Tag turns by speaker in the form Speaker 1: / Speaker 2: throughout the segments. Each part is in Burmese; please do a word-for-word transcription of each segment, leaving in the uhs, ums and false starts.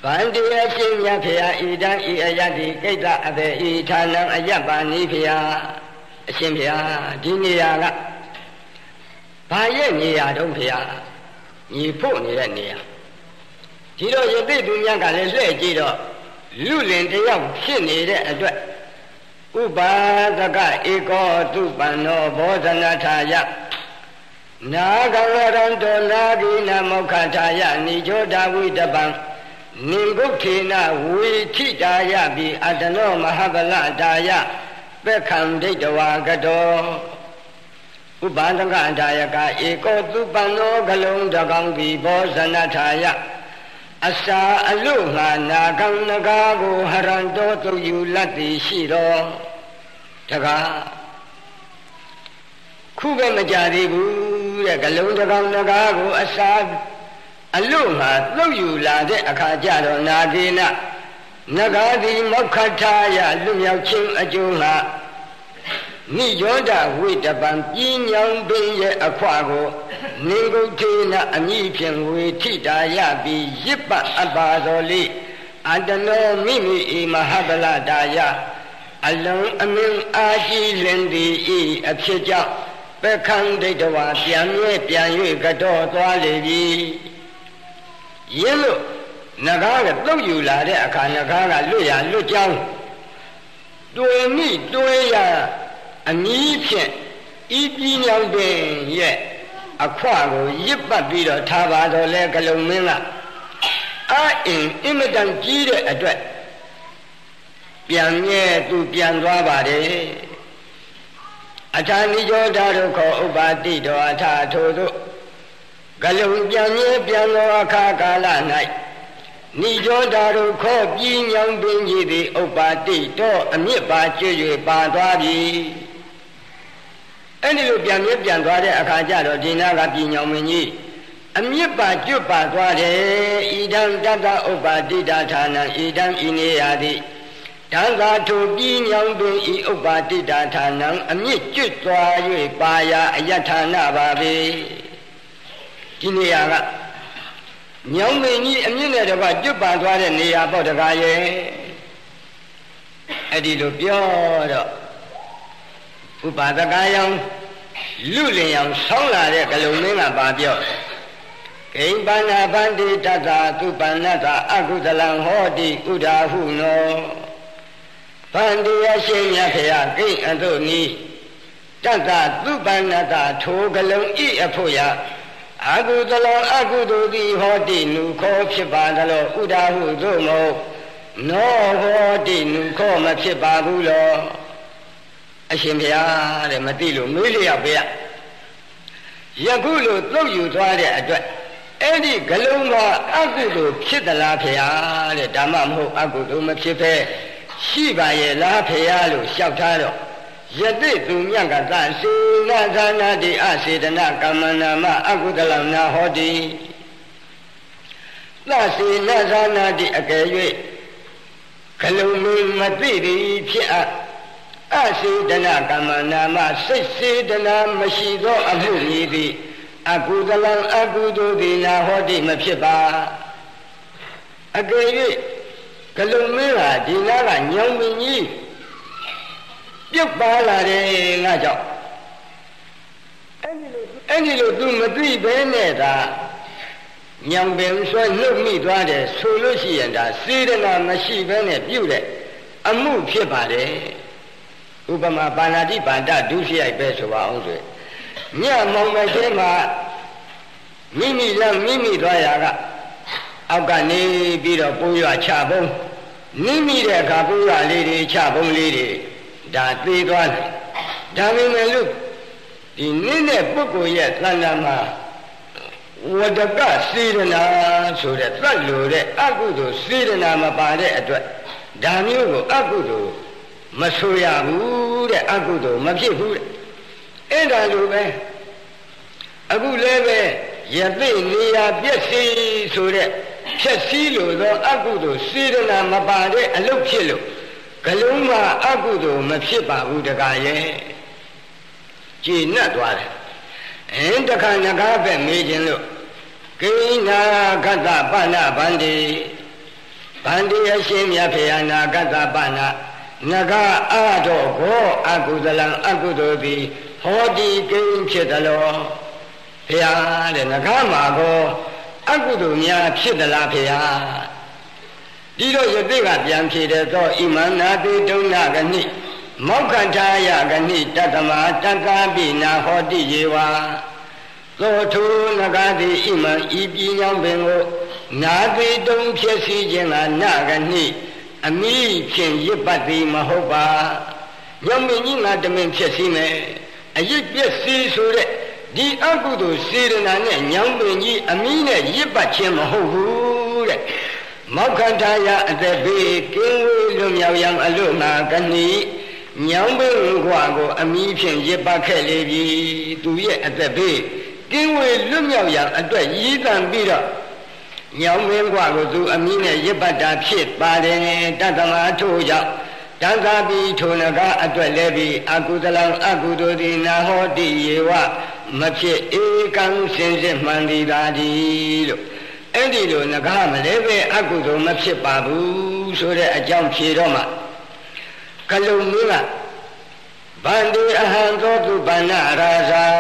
Speaker 1: ဗန္တိအရှင်မြတ်ဖေဟာဣဒံဤအယတ္တိကိတ္တအဘေဤဌာနံအယပ္ပါနိဖေဟာအရှင်ဖေဟာဒီနေရာကဘာရဲ့နေရာတုံးဖေဟာညီဖို့နေတဲ့နေရာဒီတော့ယသိသူများကလည်းလှည့်ကြည့်တော့လူလင်တယောက်ဖြစ်နေတဲ့အတွက်ဥပါဒကဧကောတုပန္နောဘောဓနာထာယနာဂဝရံတောနာဂိနမောက္ခထာယနိချောတာဝိတပံနိဂုထေနဝေထိတာယပိအတနောမဟာဗလတာယပက္ခံဒိဋ္ဌဝါကတောဥပါဒကထာယကဧကောတုပန္နောဂလုံးတကောင်ပိဘောဓနာထာယအစာအလို့ငါနာကံနဂါကိုဟရံတော်သူယူလတ်သည်ရှိတော်တကားခုပဲမကြသေးဘူးတဲ့ကလုံးတကောင်နဂါကိုအစာအလို့ငါသုတ်ယူလာတဲ့အခါကျတော့နာကေနနဂါသည်မောက္ခထာယလူမြောက်ခြင်းအကျိုးငါနိယောဒဝိတပံပြင်းညောင်ပင်ရဲ့အခွာကိုနိဂုထေနအမိဖြင့်ဝေထိတာယပြီးရစ်ပတ်အပ်ပါတော်လေအတနောမိမိဤမဟာဗလတာယအလုံးအမင်းအာကြီးလင်သည်ဤအဖြစ်ကြောင့်ပက္ခံဒိဋ္ဌဝါပြန်မြဲပြန်၍ကတော့သွားလေပြီရင်းလို့နဂါကတုတ်ယူလာတဲ့အခါနဂါကလွတ်ရလွတ်ကြောင်းတွေ့မိတွေ့ရအမည်ဖြင့်ဤပြည်ညောင်ပင်ရဲ့အခွကိုရစ်ပတ်ပြီးတော့ထားပါတော့လဲကလုံမင်းကအအင်းအင်မတန်ကြီးတဲ့အတွက်ပြန်မြဲသူပြန်သွားပါတယ်အထာနိကြောဓာတို့ခေါ်ဥပါတိတော်အထာထိုတို့ကလုံပြန်မြဲပြန်သောအခါကာလ၌နိကြောဓာတို့ခေါ်ပြည်ညောင်ပင်ကြီးသည်ဥပါတိတော်အမြင့်ပါကျွ၍ပါသွားပြီအဲ့ဒီလိုပြန်မြဲပြန်သွားတဲ့အခါကျတော့ဒီနာကပြည်ညောင်မင်းကြီးအမြင့်ပါကျွတ်ပါသွားတယ်ဣဒံတတ္တဥပါတိတာဌာနံဣဒံဤနေရာသည်တံသာထိုပြည်ညောင်ပင်ဤဥပါတိတာဌာနံအမြင့်ကျွတ်သွား၍ပါရာအယထာဏပါပဲဒီနေရာကညောင်ပင်ကြီးအမြင့်နဲ့တကွကျွတ်ပါသွားတဲ့နေရာပေါ့တကားရဲ့အဲ့ဒီလိုပြောတော့ဥပါဒကယောင်လူလင်ယောင်ဆောင်းလာတဲ့ကလုံမင်းကပါပြောကိဉ္ပန္နာဗန္တိတတ္တသုပန္နတအကုသလံဟောတိဥဒါဟုနောဗန္တိယရှင်မြတ်ဖေယကိဉ္အတုနိတတ္တသုပန္နတထိုကလုံဤအဖို့ယအကုသလံအကုသိုလ်တိဟောတိနုခောဖြစ်ပါသလောဥဒါဟုသို့မဟုတ်နောဟောတိနုခောမဖြစ်ပါဘူးလောအရှင်ဘုရားတဲ့မသိလို့မေးလျက်ပဲယခုလိုသုတ်ယူသွားတဲ့အတွက်အဲ့ဒီဂလုံးကအကုသိုလ်ဖြစ်သလားဖေဟာတဲ့ဒါမှမဟုတ်အကုသိုလ်မဖြစ်ပဲရှိပါရဲ့လားဖေဟာလို့လျှောက်ထားတော့ယသိသူမြတ်ကသစေနာဇာနာတိအစေတနာကမ္မနာမအကုသလနာဟောတိသစေနာဇာနာတိအကယ်၍ဂလုံးမသိသည်ဖြစ်အပ်အစေတနာကမ္မနာမစိတ်စေတနာမရှိသောအမှုမည်သည်အကုသလံအကုသိုလ်သည်နာဟောတိမဖြစ်ပါအကယ်၍ကလုံမင်းဟာဒီနာကညောင်ပင်ကြီးပြုတ်ပါလာတယ်ငါကြောင့်အဲ့ဒီလိုအဲ့ဒီလိုသူမသိဘဲနဲ့သာညောင်ပင်ဆွဲနှုတ်မိသွားတယ်ဆိုလို့ရှိရင်ဒါစေတနာမရှိဘဲနဲ့ပြုတ်တဲ့အမှုဖြစ်ပါတယ်ဥပမာပါဏာတိပါဒဒုစရိုက်ပဲဆိုပါအောင်ဆိုညမောင်မဲ့ထဲမှာမိမိလမ်းမိမိသွားရာကအောက်ကနေပြီးတော့ပိုးရွာချပုံးနိမိတဲ့အခါပိုးရွာလေးတွေချပုံးလေးတွေဒါသေးသွားတယ်ဒါပေမဲ့လို့ဒီနင်းတဲ့ပုဂ္ဂိုလ်ရဲ့သဏ္ဍာန်မှာဝတ္တကစေတနာဆိုတဲ့သတ်လို့တဲ့အကုသိုလ်စေတနာမပါတဲ့အတွက်ဒါမျိုးကိုအကုသိုလ်မဆိုရဘူးတဲ့အကုသိုလ်မဖြစ်ဘူးတဲ့အဲ့ဒါလိုပဲအခုလည်းပဲယသိနေရာပြည့်စည်ဆိုတဲ့ဖြည့်စည်းလို့သောအကုသိုလ်စေတနာမပါတဲ့အလုပ်ဖြစ်လို့ဂလုံးမှာအကုသိုလ်မဖြစ်ပါဘူးတကားရဲ့ကြည်နတ်သွားတယ်အင်းတခါငကားပဲမေးခြင်းလို့ကိနာခတ္တပဏဗန္တိန္တိအရှင်မြတ်ဖေယနာဂတပနာနဂအတော်ကိုအကုသလံအကုသိုလ်သည်ဟောတိကိဉ္ဖြစ်သလောဖေယတဲ့နဂမှာကိုအကုသိုလ်များဖြစ်သလားဖေယဒီတော့ယသိကပြန်ဖြေတဲ့သောဣမန္နာတိဒုဏဂနိမောက္ခထာယဂနိတတ္တမတတ္တာပိနာဟောတိယေဝသောထုနဂတိဣမံဤပညာပင်ကိုနာတိတုံဖြစ်စီခြင်းကနာဂနိအမိဖြင့်ရစ်ပတ်သည်မဟုတ်ပါညောင်မင်းကြီးငါတမင်ဖြစ်စီမယ်အရစ်ပြည့်စီဆိုတဲ့ဒီအကုသိုလ်စေရနာနဲ့ညောင်မင်းကြီးအမိနဲ့ရစ်ပတ်ခြင်းမဟုတ်ဘူးတဲ့မောက္ခထာယအသက်ဘေးကင်းဝေးလွတ်မြောက်ရန်အလို့နာဂနိညောင်ပင်ကွာကိုအမိဖြင့်ရစ်ပတ်ခဲ့လေပြီသူရဲ့အသက်ဘေးကင်းဝေးလွတ်မြောက်ရန်အတွက်ရည်တံပြီးတော့ညောင်ပင်ကွာကိုသူအမိနဲ့ရစ်ပတ်တာဖြစ်ပါတယ်တတ္တမထို့ကြောင့်တန်သာပြီးထိုနဂအတွက်လည်းပြီးအကုသလံအကုသိုလ်သည်နာဟောတိယေဝမဖြစ်ဧကံစင်စစ်မှန်သည်သာဒီလို့အဲ့ဒီလိုနဂမလည်းပဲအကုသိုလ်မဖြစ်ပါဘူးဆိုတဲ့အကြောင်းဖြေတော့မှကလုံမင်းကဗန္တိအဟံသောသူဗန္နရာဇာ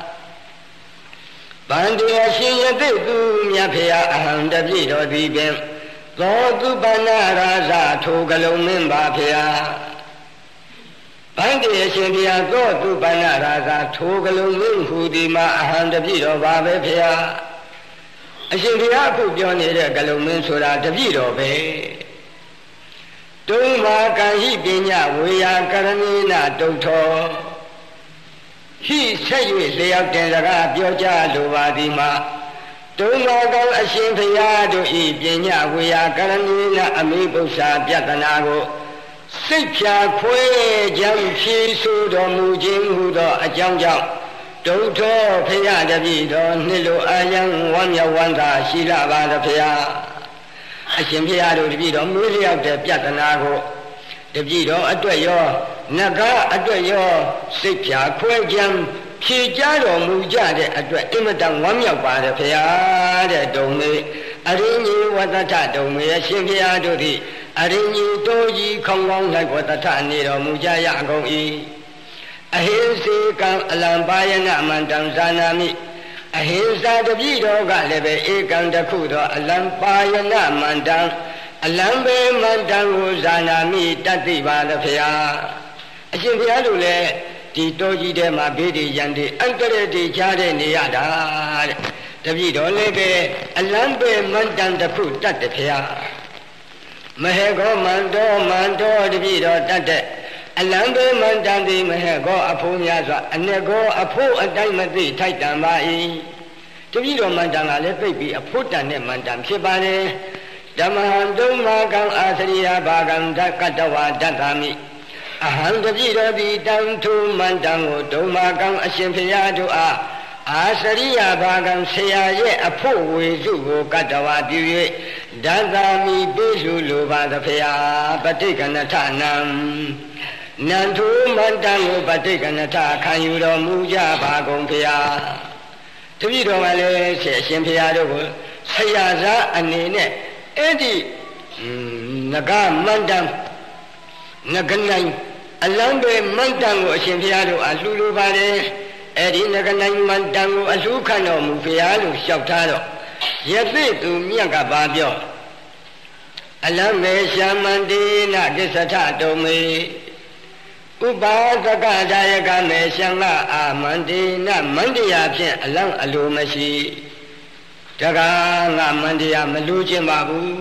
Speaker 1: ဗန္တိအရှင်ယသိသူမြတ်ဖေယအဟံတပြည့်တော်သည်ပင်သောသူဗန္နရာဇာထိုကလုံမင်းပါဖေယဗန္တိအရှင်ဖေယသောသူဗန္နရာဇာထိုကလုံမင်းဟူသည်မှာအဟံတပြည့်တော်ပါပဲဖေယအရှင်ဖေယအခုပြောနေတဲ့ကလုံမင်းဆိုတာတပြည့်တော်ပဲတုံးမာကံဟိပညာဝေယကရဏိနာတုတ်ထောဟိဆက်၍လျောက်တင်စကားပြောကြလိုပါသည်မှာတုံးမာကံအရှင်ဖရာတို့ဤပညာဝေယကရဏိနာအမိပု္ပ္ပာပြတနာကိုစိတ်ဖြာခွဲကြောင့်ဖြေဆိုတော်မူခြင်းဟူသောအကြောင်းကြောင့်တုတ်ထောဖရာတပည့်တော်နှစ်လိုအာယံဝမ်းမြောက်ဝမ်းသာရှိလာပါသည်ဖရာအရှင်ဖေယတို့တပည့်တော်မေးလျောက်တဲ့ပြဿနာကိုတပည့်တော်အတွက်ရောနဂအတွက်ရောစိတ်ဖြာခွဲကြံဖြေကြတော်မူကြတဲ့အတွက်အင်မတန်ဝမ်းမြောက်ပါတယ်ဖေယတဲ့တုံမေအရင်းကြီးဝတ္တထတုံမေအရှင်ဖေယတို့သည်အရင်းကြီးတိုးကြီးခေါင်းကောင်းလိုက်ဝတ္တထနေတော်မူကြရကုန်၏အဟိစေကံအလံပါယနာမန္တံဇာနာမိအဟိံစာတပည့်တော်ကလည်းပဲဧကံတခုသောအလံပါယနာမန္တံအလံဘေမန္တံကိုဇာနာမိတတ်သိပါလေဖေယအရှင်ဘုရားတို့လည်းဒီတောကြီးထဲမှာဘေးဒီရန်ဒီအန္တရတိချားတဲ့နေရတာတဲ့တပည့်တော်လည်းပဲအလံဘေမန္တံတခုတတ်တယ်ဖေယမဟေကောမန္တောမန္တောတပည့်တော်တတ်တဲ့အလံဘေမန္တံသည်မဟေကောအဖို့များစွာအ내ကောအဖို့အတိုင်းမသိထိုက်တန်ပါ၏တပည့်တော်မန္တံကလည်းသိပြီးအဖို့တန်တဲ့မန္တံဖြစ်ပါလေဓမ္မဟံတုံမာကံအာသရိယဘာကံဓကတဝါဒတ္တမိအဟံတပည့်တော်သည်တံထုမန္တံကိုဒုံမာကံအရှင်ဖရာတို့အားအာသရိယဘာကံဆရာရဲ့အဖို့ဝေစုကိုကတဝါပြု၍ဒတ္တမိပိစုလိုပါသဖေယပဋိက္ခဏထနံနန္ထုမန္တံကိုပဋိက္ခဏထခံယူတော်မူကြပါကုန်ဖေယတပည့်တော်ကလည်းဆရာရှင်ဖရာတို့ကိုဆရာစားအနေနဲ့အဲ့ဒီနဂမန္တံနဂနိုင်အလံပဲမန္တံကိုအရှင်ဖရာတို့အလှူလိုပါတယ်အဲ့ဒီနဂနိုင်မန္တံကိုအလှူခံတော်မူဖရာလို့လျှောက်ထားတော့ယသိသူမြတ်ကပါပြောအလံမေရှာမန္တေနကိစ္စထတုံမေဥပါသကဒါယကမေရှံကအာမန္တေနမန္တရာဖြင့်အလံအလိုမရှိတကားငါမန္တရာမလိုချင်ပါဘူး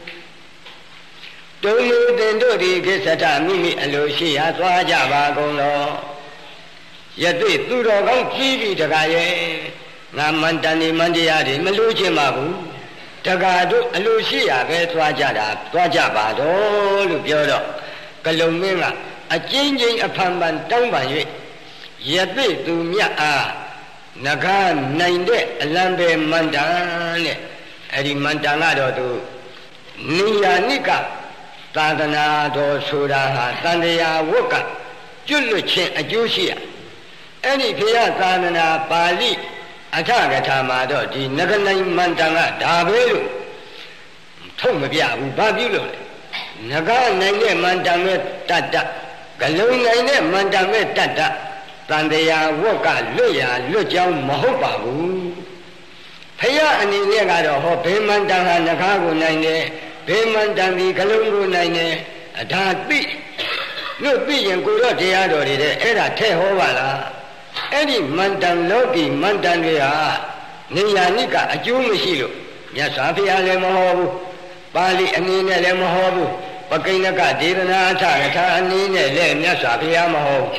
Speaker 1: တုံလူတင်တို့ဒီကိစ္စထမိမိအလိုရှိရာသွားကြပါကုန်တော့ယသိသူတော်ကောင်းကြီးပြီတကားရဲ့ငါမန္တန်ဒီမန္တရာတွေမလိုချင်ပါဘူးတကားတို့အလိုရှိရာပဲသွားကြတာသွားကြပါတော့လို့ပြောတော့ကလုံမင်းကအကျဉ်းချင်းအဖန်ဖန်တောင်းပန်၍ယသိသူမြတ်အားနဂနိုင်တဲ့အလံပဲမန္တန်နဲ့အဲ့ဒီမန္တန်ကတော့သူနိယာနိကသာသနာတော်ဆိုတာဟာတန်တရားဝတ်ကကျွတ်လွတ်ခြင်းအကျိုးရှိရအဲ့ဒီဘုရားသာသနာပါဠိအထကထာမှာတော့ဒီနဂနိုင်မန္တန်ကဒါပဲလို့ထုတ်မပြဘူးဘာပြုလို့လဲငကားနိုင်တဲ့မန္တမဲ့တတ္တဂလုံးနိုင်တဲ့မန္တမဲ့တတ္တတန်တရားဝတ်ကလွတ်ရလွတ်ကြောင်းမဟုတ်ပါဘူးဖယားအနေနဲ့ကတော့ဟောဘေမန္တဟာငကားကိုနိုင်တယ်ဘေမန္တန်ဒီဂလုံးကိုနိုင်တယ်အဒါသိလို့သိရင်ကိုတော့တရားတော်တွေတဲ့အဲ့ဒါထဲ့ဟောပါလားအဲ့ဒီမန္တန်လောကီမန္တန်တွေဟာနေယာနိကအကျိုးမရှိလို့မြတ်စွာဘုရားလည်းမဟောဘူးပါဠိအနေနဲ့လည်းမဟောဘူးပကိဏကဒေသနာအထကထာအနေနဲ့လည်းမြတ်စွာဘုရားမဟောဘူး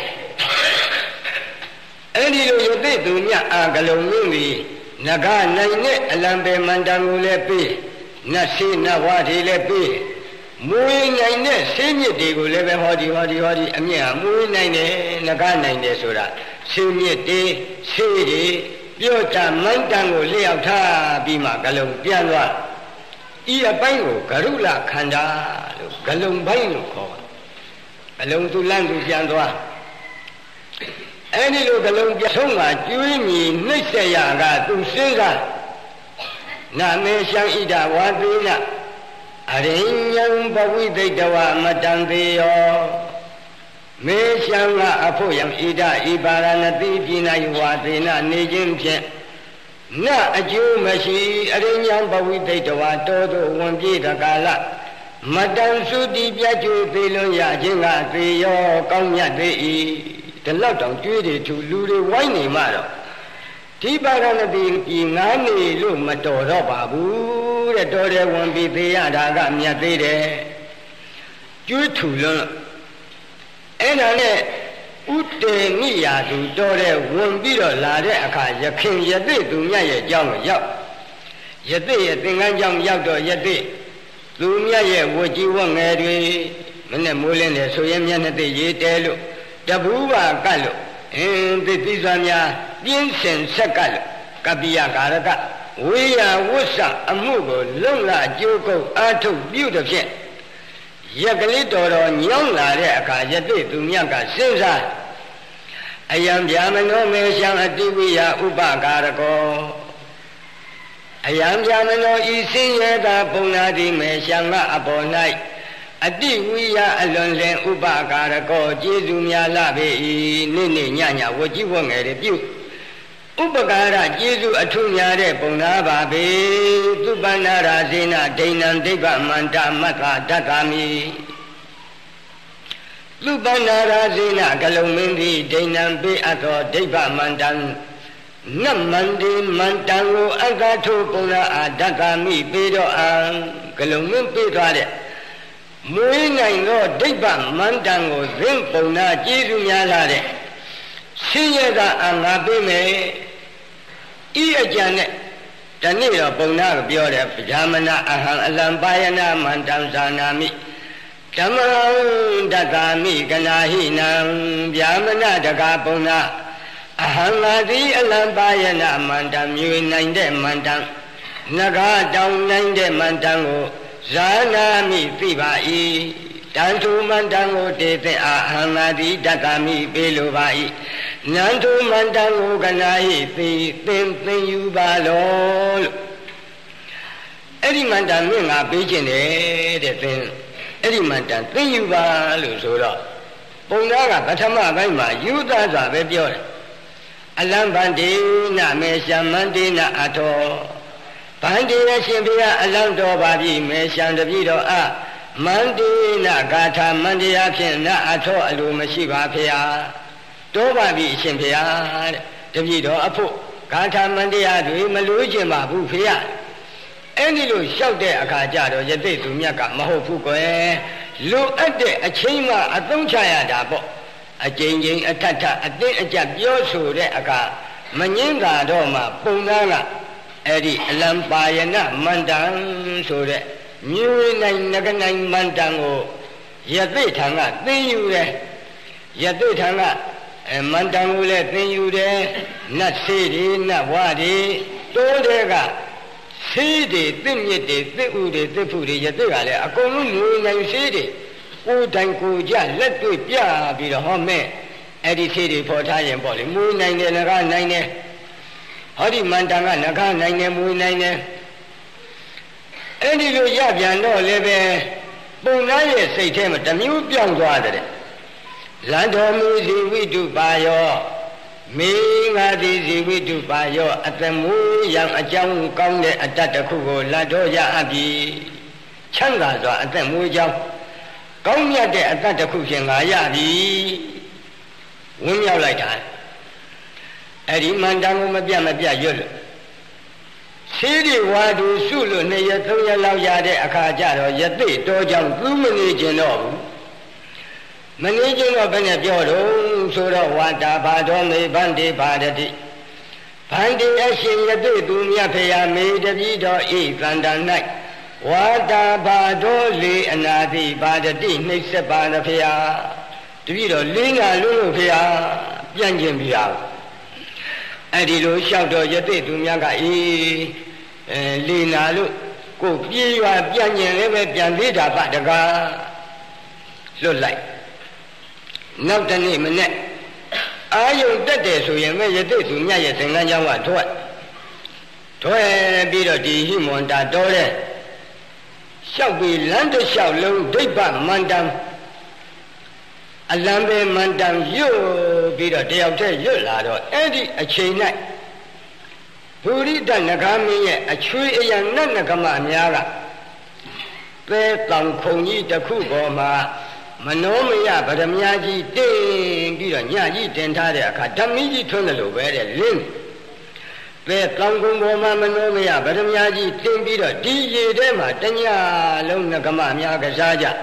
Speaker 1: အဲ့ဒီလိုယသိသူမြတ်အာဂလုံမြင့်ပြီးနဂနိုင်နဲ့အလံပေမန္တန်ကိုလည်းပြီးနတ်ရှိနတ်ဝါတွေလည်းပြီးမွေးနိုင်တဲ့ဆင်းမြစ်တွေကိုလည်းပဲဟောဒီဟောဒီဟောဒီအမြင့်ဟာမွေးနိုင်တယ်နဂနိုင်တယ်ဆိုတာဆင်းမြစ်တွေဆေးတွေပြောကြမန္တန်ကိုလျှောက်ထားပြီးမှဂလုံပြန်သွားဤအပိုင်းကိုဂရုလခန္ဓာလို့ဂလုံပိုင်းလို့ခေါ်ပါဂလုံသူလန့်သူပြန်သွားအဲ့ဒီလိုဂလုံပြန်ဆုံးမှာကျွေးမြည်နှိမ့်ဆက်ရကသူစဉ်းစားနာမေရှံဣဒဝါသေနအရိညံဘဝိသိတဝမတံသေးယောမေရှံကအဖို့ယံဣဒဤပါရဏတိပြည်၌ဝါသေနနေခြင်းဖြင့်နအကျိုးမရှိအရိညံဘဝိသိတဝတောသို့ဝင်ပြေတကာလမတံစုတိပြတ်ကျွေးသေးလွန်ရခြင်းကသေယောကောင်းမြတ်သေး၏ဒီလောက်တောင်ကျွေးတွေထူလူတွေဝိုင်းနေမှတော့ဒီပါရဏတိပြည်ငါးနေလို့မတော်တော့ပါဘူးတဲ့တော်တယ်ဝင်ပြီးသေးရတာကမြတ်သေးတယ်ကျွေးထူလွန်းအဲ့ဒါနဲ့ဥတေနိယာသူတော်တဲ့ဝင်ပြီးတော့လာတဲ့အခါယခင်ယသိသူမြတ်ရဲ့အကြောင်းကိုရောက်ယသိရဲ့သင်္ကန်းကြောင့်ရောက်တော့ယသိသူမြတ်ရဲ့ဝတ်ကြီးဝတ်ငယ်တွေမနဲ့မိုးလင်းတယ်ဆိုရင်မျက်နှာသိရေးတဲလို့တပူးပါကတ်လို့အင်းသိသိစွာများပြင်းစင်ဆက်ကတ်လို့ကပ္ပိယကာရကဝေယဝုဆအမှုကိုလုံလအကျိုးကုန်အာထုတ်ပြုတဲ့ဖြင့်ရက်ကလေးတော်တော်ညောင်းလာတဲ့အခါယသိသူမြတ်ကစဉ်းစားအယံဗျာမနောမေရှံအတိဝိယဥပကာရကောအယံဗျာမနောဤစင်ရတာပုံနာတိမေရှံကအပေါ်၌အတိဝိယအလွန်လင်ဥပကာရကောကျေးဇူးများလာပေ၏နေ့နေ့ညညဝကြည့်ဝငယ်တွေပြုဥပကာရကျေးဇူးအထုများတဲ့ပုံနာပါပေသူပန္နာရာဇေနဒိဏံဒိဗ္ဗမန္တမတ္ထာတတ္တမိလူပန္နာရာဇေနကလုံမင်းသည်ဒိဏံပေးအပ်သောဒိဗ္ဗမန္တံနတ်မန္တိမန္တံကိုအက္ခထုပုံနာအာတတ္တမိပေးတော့အံကလုံမင်းပေးသွားတဲ့မွေးနိုင်သောဒိဗ္ဗမန္တံကိုသင်ပုံနာကျေးဇူးများလာတဲ့ဆင်းရဲကအငါပေးမယ်ဤအကြံနဲ့တနေ့တော့ပုံနာကပြောတယ်ဗျာမနာအဟံအလံပါယနာမန္တံဇာနာမိဓမ္မံတတ္တာမိကနာဟိနံဗျာမနာတကာပုံနာအဟံငါသည်အလံပါယနာမန္တံမြွေနိုင်တဲ့မန္တံနဂါတောင်းနိုင်တဲ့မန္တံကိုဇာနာမိသိပါ၏တန်ထုမန္တံကိုတေသင်အာဟံငါသည်တတ္တာမိပေးလိုပါ၏နန္ထုမန္တံကိုကနာဟိသိသင်သင်ယူပါလောလို့အဲ့ဒီမန္တံမြင့်ငါပေးခြင်းတယ်တဲ့သင်အဲ့ဒီမန္တံသင်ယူပါလို့ဆိုတော့ပုံသားကပထမပိုင်းမှာယူသားစွာပဲပြောတယ်အလံဗန္တိနမေရှံမန္တိနအထောဗန္တိရရှင်ဘုရားအလံတော်ပါပြီမေရှံတပည့်တော်အမန္တိနဂါထာမန္တရားဖြင့်နအထောအလိုမရှိပါဖေဟာတောပါပြီအရှင်ဖေဟာတဲ့တပည့်တော်အဖို့ဂါထာမန္တရားတွေမလို့ခြင်းပါဘူးဖေဟာအဲ့ဒီလိုလျှောက်တဲ့အခါကျတော့ယသိသူမြတ်ကမဟုတ်ဘူးကွယ်လိုအပ်တဲ့အချိန်မှအသုံးချရတာပေါ့အကျဉ်းချင်းအထက်ထအတင်းအကျပ်ပြောဆိုတဲ့အခါမငင်းတာတော့မှပုံသားကအဲ့ဒီအလံပါယနာမန္တံဆိုတဲ့မြွေနိုင်ငကနိုင်မန္တံကိုယသိထံကသင်ယူတယ်ယသိထံကအဲမန္တံကိုလည်းသင်ယူတယ်နတ်ဆေးတွေနတ်ဝါတွေတိုးတဲ့ကဆေးတွေသစ်မြစ်တွေသစ်ဥတွေသစ်ဖူတွေယသိကလည်းအကုန်လုံးမြွေနိုင်ဆေးတွေကိုယ်တိုင်ကိုယ်ကြလက်တွေ့ပြပြီးတော့ဟောမဲ့အဲ့ဒီဆေးတွေဖော်ထားရင်ပေါ့လေမွေးနိုင်တယ်ငကားနိုင်တယ်ဟောဒီမန္တန်ကငကားနိုင်တယ်မွေးနိုင်တယ်အဲ့ဒီလိုရပြန်တော့လည်းပဲပုံနာရဲ့စိတ်ထဲမှာတမျိုးပြောင်းသွားတယ်လန်တော်မူစီဝိတုပါယောမေငါသည်ဇီဝိတုပါယောအတမူယံအကြောင်းကောင်းတဲ့အတ္တတစ်ခုကိုလတ်တော်ရအပ်ပြီချမ်းသာစွာအသက်မွေးကြောင်းကောင်းမြတ်တဲ့အတ္တတစ်ခုဖြင့်ငါရပြီဝင်းမြောက်လိုက်တာအဲ့ဒီမန္တန်ကိုမပြတ်မပြတ်ရွတ်လို့ရှိဒီဝါဒူစုလို့နှစ်ရက်သုံးရက်လောက်ရတဲ့အခါကျတော့ယသိတော်ကြောင့်သူမနေကျင်တော့ဘူးမနေကျင်တော့ဘယ်နဲ့ပြောတော့ဆိုတော့ဝါတာဘာတော်မေဗန္တိဘာတတိဗန္တိအရှင်ယသိသူမြတ်ဖေယမေတပိတော်ဤသန္တာ၌ဝါတာဘာတော်လေအနာတိဘာတတိနှိမ့်ဆက်ပါသဖေယတပိတော်လေးနာလို့လို့ဖေယပြန်ကျင်ပြရအဲ့ဒီလိုလျှောက်တော်ယသိသူများကအေးအဲလေးနာလို့ကိုပြေးရွာပြန်ကျင်လည်းပဲပြန်သေးတာပါတကားလွတ်လိုက်နောက်တနေ့မနေ့အာယုံတက်တယ်ဆိုရင်မဲ့ယသိသူမြတ်ရဲ့သင်္ကန်းကျောင်းကထွက်ထွက်ပြီးတော့ဒီဟိမွန်တာတော်တဲ့လျှောက်ပြီးလမ်းတစ်လျှောက်လုံးဒိဋ္ဌမန္တံအလံပဲမန္တံရွတ်ပြီးတော့တယောက်တည်းရွတ်လာတော့အဲ့ဒီအချိန်၌ဘူရိတနဂါမင်းရဲ့အချွေးအရနတ်နဂမများကသဲတောင်ခုံကြီးတစ်ခုပေါ်မှာမနောမယဗရမညာကြီးတင်ပြီးတော့ညကြီးတင်ထားတဲ့အခါဓမ္မကြီးထွန်းတယ်လို့ပဲတဲ့လင်းသဲတောင်ခုံပေါ်မှာမနောမယဗရမညာကြီးတင်ပြီးတော့ဒီရေထဲမှာတညလုံးနဂမများကစားကြ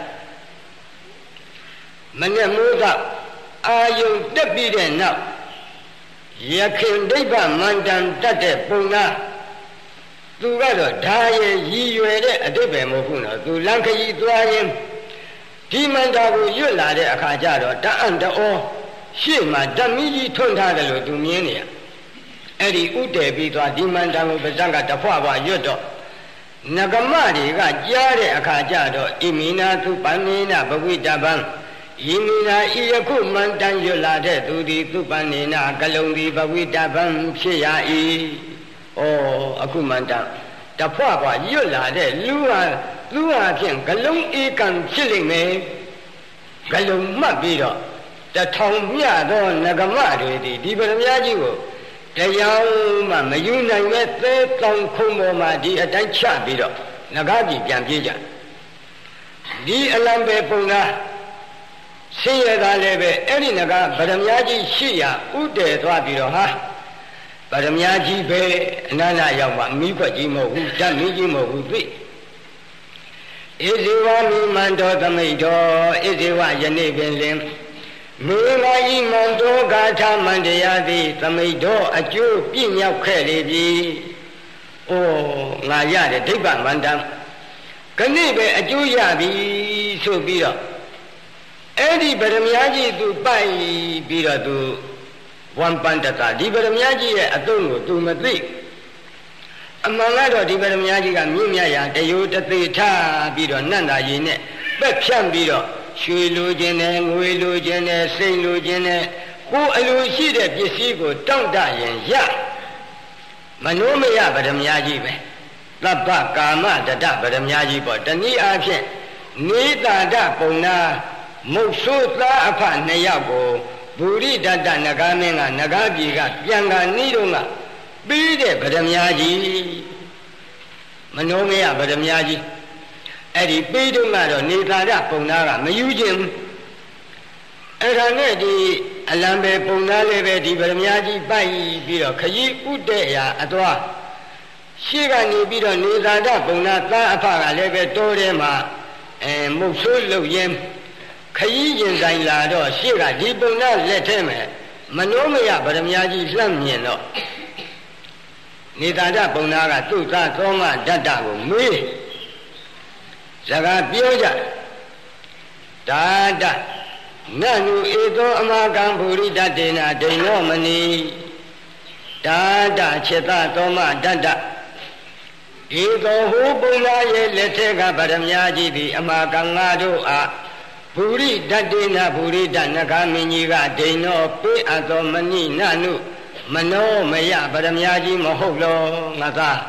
Speaker 1: မနဲ့မိုးကအာယုံတက်ပြီးတဲ့နောက်ယခင်ဒိဋ္ဌမန္တန်တတ်တဲ့ပုံနာသူကတော့ဓာရဲ့ရည်ရွယ်တဲ့အတိပ္ပယ်မဟုတ်ဘူးနော်သူလန်ခကြီးသွားရင်ဒီမန္တာကိုရွတ်လာတဲ့အခါကျတော့တအံ့တော်ရှေ့မှာဓမီကြီးထွန်းထားတယ်လို့သူမြင်နေရအဲ့ဒီဥတည်ပြီးသွားဒီမန္တာကိုပါဇက်ကတဖွာဖွာရွတ်တော့နဂမတွေကကြားတဲ့အခါကျတော့ဣမိနာသူပန္နေနဘဝိတပံယိမိနာဤယခုမန္တန်ရွတ်လာတဲ့သူသည်သူပန္နေနကလုံသည်ဘဝိတပံဖြစ်ရ၏ဩအခုမန္တန်တဖွာဖွာရွတ်လာတဲ့လူဟာသူဟာဖြင့်ဂလုံးဧကံဖြစ်လိမ့်မယ်ဂလုံးမှတ်ပြီးတော့တထောင်မြသောနဂမတွေဒီဒီပရမကြီးကိုတရားမှမယူနိုင်မဲ့သဲတောင်ခုံပေါ်မှာဒီအတိုင်းချပြီးတော့နဂါကြီးပြန်ပြေးကြဒီအလံပဲပုံလားဆင်းရဲသားလည်းပဲအဲ့ဒီနဂါဗရမကြီးရှိရာဥတည်သွားပြီးတော့ဟာဗရမကြီးပဲအနန္တရောက်မှမိခွက်ကြီးမဟုတ်ဘူးဓာတ်မီးကြီးမဟုတ်ဘူးသိဣဇေဝမိမန္တောသမိတောဣဇေဝယနေ့ပင်လင်မေဃာဤမန္တောဂါထာမန္တရာသည်သမိတောအကျိုးပြည့်မြောက်ခဲ့လေပြီ။အိုးငါရတဲ့ဒိဋ္ဌမန္တံခဏိပဲအကျိုးရပြီဆိုပြီးတော့အဲ့ဒီဗရမကြီးသူပိုက်ပြီးတော့သူဝမ်ပန္တတာဒီဗရမကြီးရဲ့အတုံးကိုသူမသိအမှန်ကတော့ဒီဗရမကြီးကမြင့်မြတ်ရာတယိုတသေးထားပြီးတော့နန္တာကြီးနဲ့ပက်ဖြန့်ပြီးတော့ရွှေလိုခြင်းနဲ့ငွေလိုခြင်းနဲ့စိတ်လိုခြင်းနဲ့ကိုယ်အလိုရှိတဲ့ပစ္စည်းကိုတောင့်တရင်ရမနောမယဗရမကြီးပဲသဗ္ဗကာမတတဗရမကြီးပေါ့တနည်းအားဖြင့်နေတာဒပုံနာမုတ်ဆိုးသားအဖနှစ်ယောက်ကိုဘူရိတတနဂါမင်းကနဂါပြည်ကပြန်ကနီးတော့ကပြီးတဲ့ဗရမကြီးမနောမယဗရမကြီးအဲ့ဒီပြီးတော့ကတော့နေသာရပုံနာကမယူခြင်းအဲ့ဒါနဲ့ဒီအလံပဲပုံနာလေးပဲဒီဗရမကြီးပိုက်ပြီးတော့ခရီးဥတဲ့ရာအသွားရှေ့ကနေပြီးတော့နေသာရပုံနာသားအဖကလည်းပဲတိုးထဲမှာအဲမုတ်ဆိုးလုပ်ရင်ခရီးရင်ဆိုင်လာတော့ရှေ့ကဒီပုံနာလက်ထဲမှာမနောမယဗရမကြီးလှမ်းမြင်တော့နေသာရပုံနာကသူ့သားသောမဓတ္တကိုမေးစကားပြောကြဒါတနတ်လူဧသောအမကံဘူရိတတေနာဒိဏောမနီဒါတခြေသသောမဓတ္တဧသောဟူပုံနာရဲ့လက်ထက်ကဗရမကြီးသည်အမကံငါတို့အားဘူရိတတေနာဘူရိတနဂါမင်းကြီးကဒိဏောပေးအပ်သောမနိနနုမနောမယဗရမကြီးမဟုတ်လောငါသာ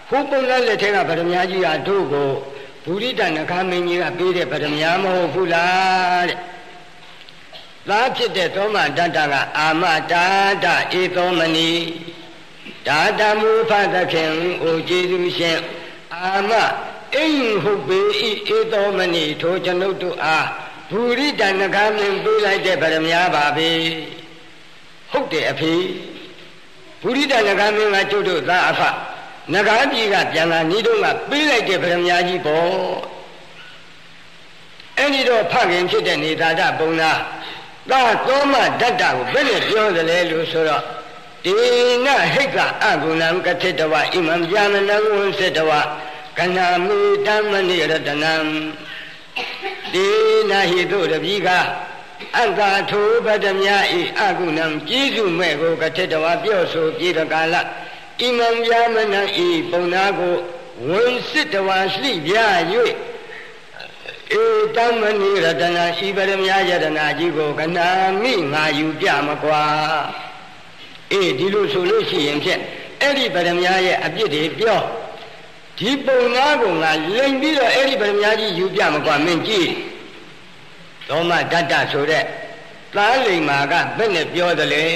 Speaker 1: ခုပုံလားလက်ထက်ကဗရမ ्या ကြီးကတို့ကိုဘူရိတနဂါမင်းကြီးကပေးတဲ့ဗရမ ्या မဟုတ်ဘူးလားတဲ့သားဖြစ်တဲ့သောမတတ္တကအာမတာတဧသောမဏိဒါတမူဖသခင်အိုကျေးဇူးရှင်အာမအိမ်ဟုတ်ပေဤဧသောမဏိထိုကျွန်ုပ်တို့အားဘူရိတနဂါမင်းပေးလိုက်တဲ့ဗရမ ्या ပါပဲဟုတ်တယ်အဖေဘူရိတနဂါမင်းကကျုပ်တို့သားအဖနဂါကြီးကပြန်လာဤတို့ကပေးလိုက်တဲ့ဗရမ ्या ကြီးပေါ့အဲ့ဒီတော့ဖခင်ဖြစ်တဲ့နေသာတပုံလားသာသောမတတ္တကိုဘယ်နဲ့ပြောသလဲလို့ဆိုတော့ဒေနဟိတ်ကအဂုဏံကတိတဝဣမံဗျာမနံဝံစေတဝကဏမေတမဏိရတနံဒေနဟိတုတပိကအက္ခထိုပတ္တမြာဤအဂုဏံကျေးဇူးမဲ့ကိုကတိတဝပြောဆိုပြေတကာလဣမံဗျာမနံဤပုံနာကိုဝံစေတဝလှိပြ၍ဧတမဏိရတနာဤပရမယယတနာကြီးကိုကနာမိငါယူပြမကွာအေးဒီလိုဆိုလို့ရှိရင်ဖြင့်အဲ့ဒီပရမယရဲ့အပြစ်တွေပြောဒီပုံနာကိုငါလိမ်ပြီးတော့အဲ့ဒီပရမယကြီးယူပြမကွာမင်းကြည့်သောမတတ္တဆိုတဲ့သားလိမ်မာကဘယ်နဲ့ပြောသလဲ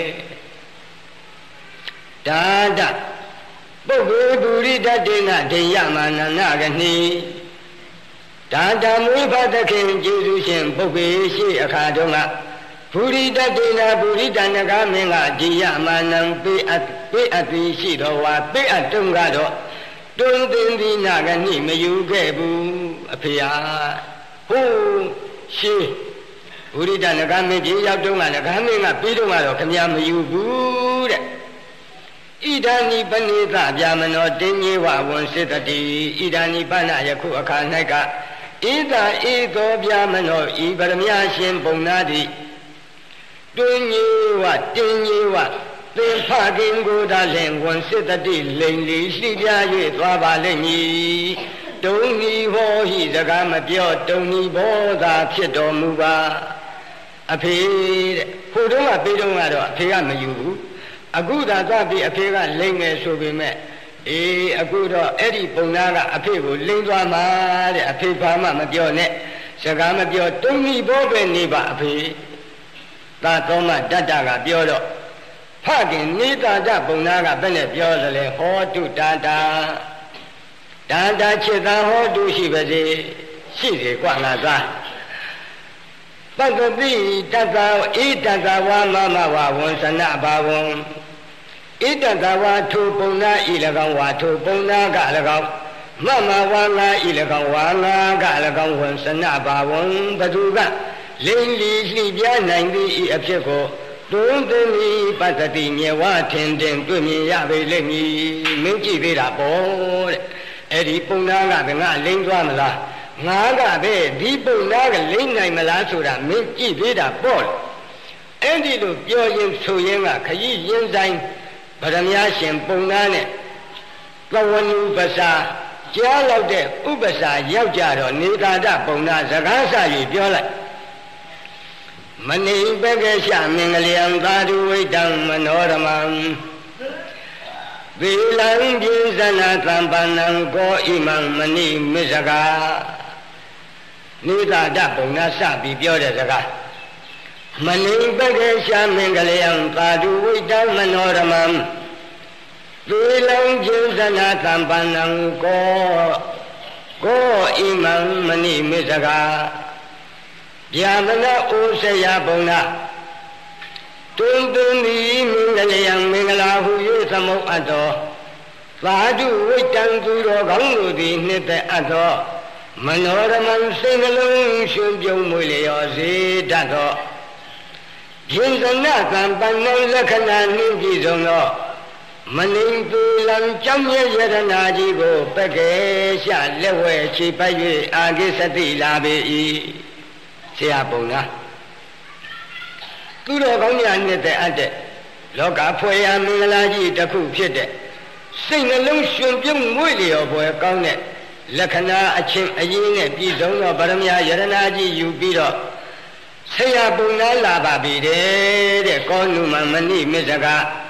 Speaker 1: ဒါတပုဂ္ဂိုလ်ပုရိတတေနဒိယမာနနာကနိဒါတမွေးဖသခင်ကျေးဇူးရှင်ပုဂ္ဂိုလ်ရှိအခါတုန်းကဘူရိတတေနာဘူရိတနဂါမင်းကဒီယမာနံပေးအပ်ပေးအပ်ပြီးရှိတော်ဝါပေးအပ်တုန်းကတော့တွင်တင်ဒီနာကနိမယူခဲ့ဘူးအဖေဟာဟိုးရှိဘူရိတနဂါမင်းကြီးရောက်တုန်းကနဂါမင်းကပြီးတော့ကတော့ခမည်းမယူဘူးတဲ့ဣဒာနိပနိသဗျာမနောတင်းကြီးဝဝံစေတတိဣဒာနိပနယခုအခါ၌ကဣဒာဧသောဗျာမနောဤပရမ ्या ရှင်ပုံနာတိတွင်ကြီးဝတင်းကြီးဝသင်ဖခင်ကိုယ်သာလင်ဝံစေတတိလိန်လီရှိပြ၍သွားပါလိမ့်မည်တုံဤဟောဟိစကားမပြောတုံဤဘောသာဖြစ်တော်မူပါအဖေတဲ့ဟိုတုန်းကပြီးတုန်းကတော့အဖေကမယူဘူးအခုသာသွားပြီးအဖေကလိမ့်မယ်ဆိုပေမဲ့အေးအခုတော့အဲ့ဒီပုံနာကအဖေကိုလိမ့်သွားမှာတဲ့အဖေဘာမှမပြောနဲ့စကားမပြောတုံဤဘောပဲနေပါအဖေသာသောမတတ္တကပြောတော့ဖခင်နေတာတပုံနာကဘယ်နဲ့ပြောသလဲဟောတုတာတာတာတာချစ်သာဟောတုရှိပါစေရှိတယ်ကွာငါသားပတ္တိတတ္တဣတတ္တဝါမမဝဝံသနဘာဝံဣတတဝါထုပုံနာဤ၎င်းဝါထုပုံနာက၎င်းမမဝါငါဤ၎င်းဝါငါက၎င်းဝံစနဘာဝံဘသူကလိမ့်လီလှိပြနိုင်သည်ဤအဖြစ်ကိုတွင်တွင်ဤပတ္တိမြေဝထင်တင်တွေ့မြင်ရပေလိမ့်မည်မင်းကြည့်သေးတာပေါ့တဲ့အဲ့ဒီပုံနာကငါလိမ့်သွားမလားငါကပဲဒီပုံနာကလိမ့်နိုင်မလားဆိုတာမင်းကြည့်သေးတာပေါ့အဲ့ဒီလိုပြောရင်ဆိုရင်ကခရီးရင်ဆိုင်ဗရမ ्या ရှင်ပုံနာနဲ့ကဝဏုပစာကြားလောက်တဲ့ဥပစာရောက်ကြတော့နေသာတပုံနာစကားဆ၍ပြောလိုက်မနိပက္ခရှမင်္ဂလယံသာဓုဝိတံမနောရမံသီလံပိစနာသံပန္နံကောဣမံမဏိမစ္စကာနေသာတပုံနာစပြီးပြောတဲ့စကားမနိပက္ခရှမင်္ဂလယံသာဓုဝိတံမနောရမံသီလံပိစနာသံပန္နံကောကောဣမံမဏိမစ္စကာဗျာမနာဩစယပုံနာတွင်တွင်ဒီမင်္ဂလယံမင်္ဂလာဟု၍သမုတ်အပ်တော်သာဓုဝိတံသူတော်ကောင်းတို့သည်နှစ်သက်အပ်တော်မနောရမံစိတ်နှလုံးရှင်ပြုံးမွေလျော်စေတတ်သောယင်ဇနကံပန္နလက္ခဏာနှင့်ပြည့်စုံသောမနိတူလံကြောင့်ရဲ့ယရနာကြီးကိုပက္ကေရှလက်ဝဲခြေပတ်၍အာကိစတိလာပေ၏ဆရာပုံနာသူတော်ကောင်းများနှစ်သက်အပ်တဲ့လောကဖွဲ့ရမင်္ဂလာကြီးတစ်ခုဖြစ်တဲ့စိတ်နှလုံးရှင်ပြုံးမွေလျော်ပွဲကောင်းတဲ့လက္ခဏာအချင်းအရင်းနဲ့ပြည့်စုံသောဗရမ ्या ယရနာကြီးယူပြီးတော့ဆရာပုံနာလာပါပြီတဲ့ကောနုမမဏိမစ္စကာ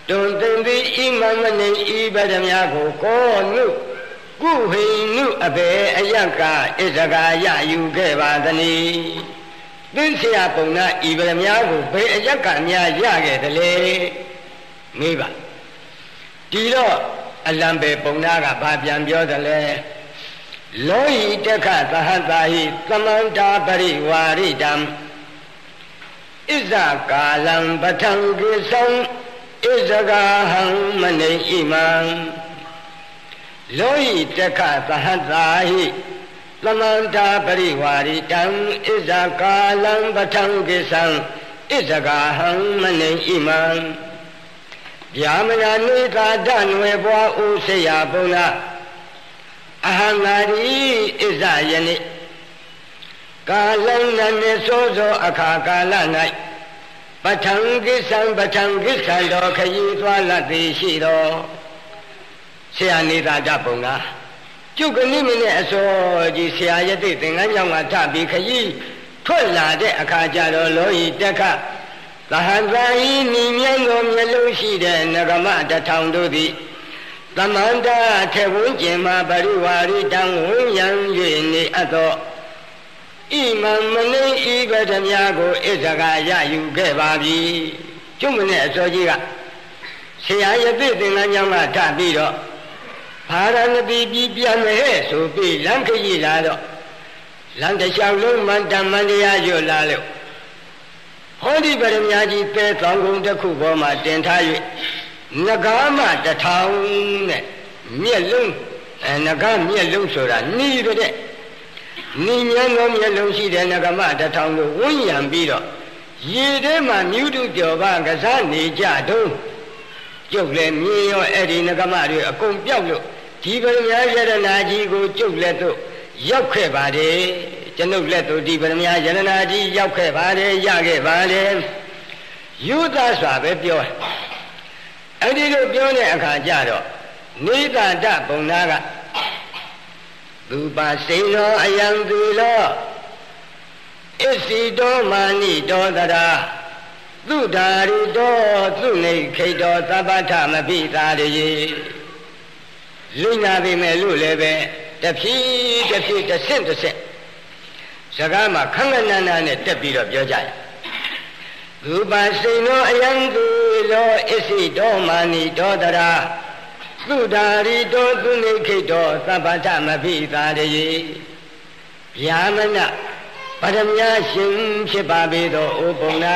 Speaker 1: တွင်သိသိဣမမနေဤပဒမြကိုကောနုကုဟိနုအဘေအယကဣဇဂာယယူခဲ့ပါသနည်းသင်္ဆရာပုံနာဤပဒမြကိုဘေအယကများရခဲ့တယ်လေမေးပါဒီတော့အလံပေပုံနာကဘာပြန်ပြောတယ်လဲလောဟိတက္ခသဟတာဟိသမန္တာပရိဝါရိတံဣဇကာလံပထံကိသံဣဇဂာဟံမနေဣမံလောဟိတက္ခသဟတာဟိသမန္တာပရိဝါရိတံဣဇကာလံပထံကိသံဣဇဂာဟံမနေဣမံဗျာမနာနေသာဓနွယ်ဘွားဥစေယပုံနာအဟံငါရီဣဇယနိကာလံနနေသောသောအခါကာလ၌ပထံကိသံပထံကိသံတော်ခရီးသွားလတ်သည်ရှိတော်ဆရာနေသာဓပုံနာကျုပ်ကနိမနဲ့အစောကြီးဆရာယတိသင်္ကန်းကြောင့်ကထပြီးခရီးထွက်လာတဲ့အခါကျတော့လောဟိတက္ခသဟဇာဟိနိမြန်းသောမျက်လုံးရှိတဲ့နဂမတထောင်တို့သည်သမန္တာထေဝန်းကျင်မှာပရိဝါရိတံဝန်းရံ၍နေအပ်သောဣမံမနေဤပဒမြကိုဣဇဂာရယူခဲ့ပါပြီကျုပ်မနဲ့အစောကြီးကဆရာယသိသင်္ကန်းကြောင့်ကထပြီးတော့ဘာရဏတိပြည်ပြန်မဲ့ဆိုပြီးလမ်းခရီးလာတော့လမ်းတစ်လျှောက်လုံးမန္တမန္တရားရွတ်လာလို့ဟောဒီပရမကြီးတဲသောင်းကုန်းတစ်ခုပေါ်မှာတင်ထား၍နဂါမတထောင်နဲ့မျက်လုံးအဲနဂါမျက်လုံးဆိုတာနီးတဲ့နီးမြန်းသောမျက်လုံးရှိတဲ့နဂါမတထောင်ကိုဝန်းရံပြီးတော့ရေထဲမှာမြူးတုကြော်ပါကစားနေကြတော့ကျုပ်လည်းမြင်ရောအဲ့ဒီနဂါမတွေအကုန်ပြောက်လို့ဒီပရမယရတနာကြီးကိုကျုပ်လက်တို့ရောက်ခဲ့ပါတယ်ကျွန်ုပ်လက်တို့ဒီပရမယရတနာကြီးရောက်ခဲ့ပါတယ်ရခဲ့ပါတယ်ယူသစွာပဲပြောအဲ့ဒီလိုပြောတဲ့အခါကျတော့နေသာတပုံနာကသူပါစိန်တော်အယံသူလောဣစီတောမာနိတောတရာသုဓာရိတောသုနေခိတောသဗ္ဗထမပိသာရေလူညာပြီမဲ့လို့လည်းပဲတဖြည်းတဖြည်းတစ်ဆင့်တစ်ဆင့်စကားမှာခန့်ခဏနာနဲ့တက်ပြီးတော့ပြောကြရသူပါစိန်တော်အယံသူလောဣစီတောမာနိတောတရာသုဓာရိတောသုနေခိတောသဗ္ဗထမပိသာရေဗျာမနပရမညာရှင်ဖြစ်ပါပေသောဩပုံနာ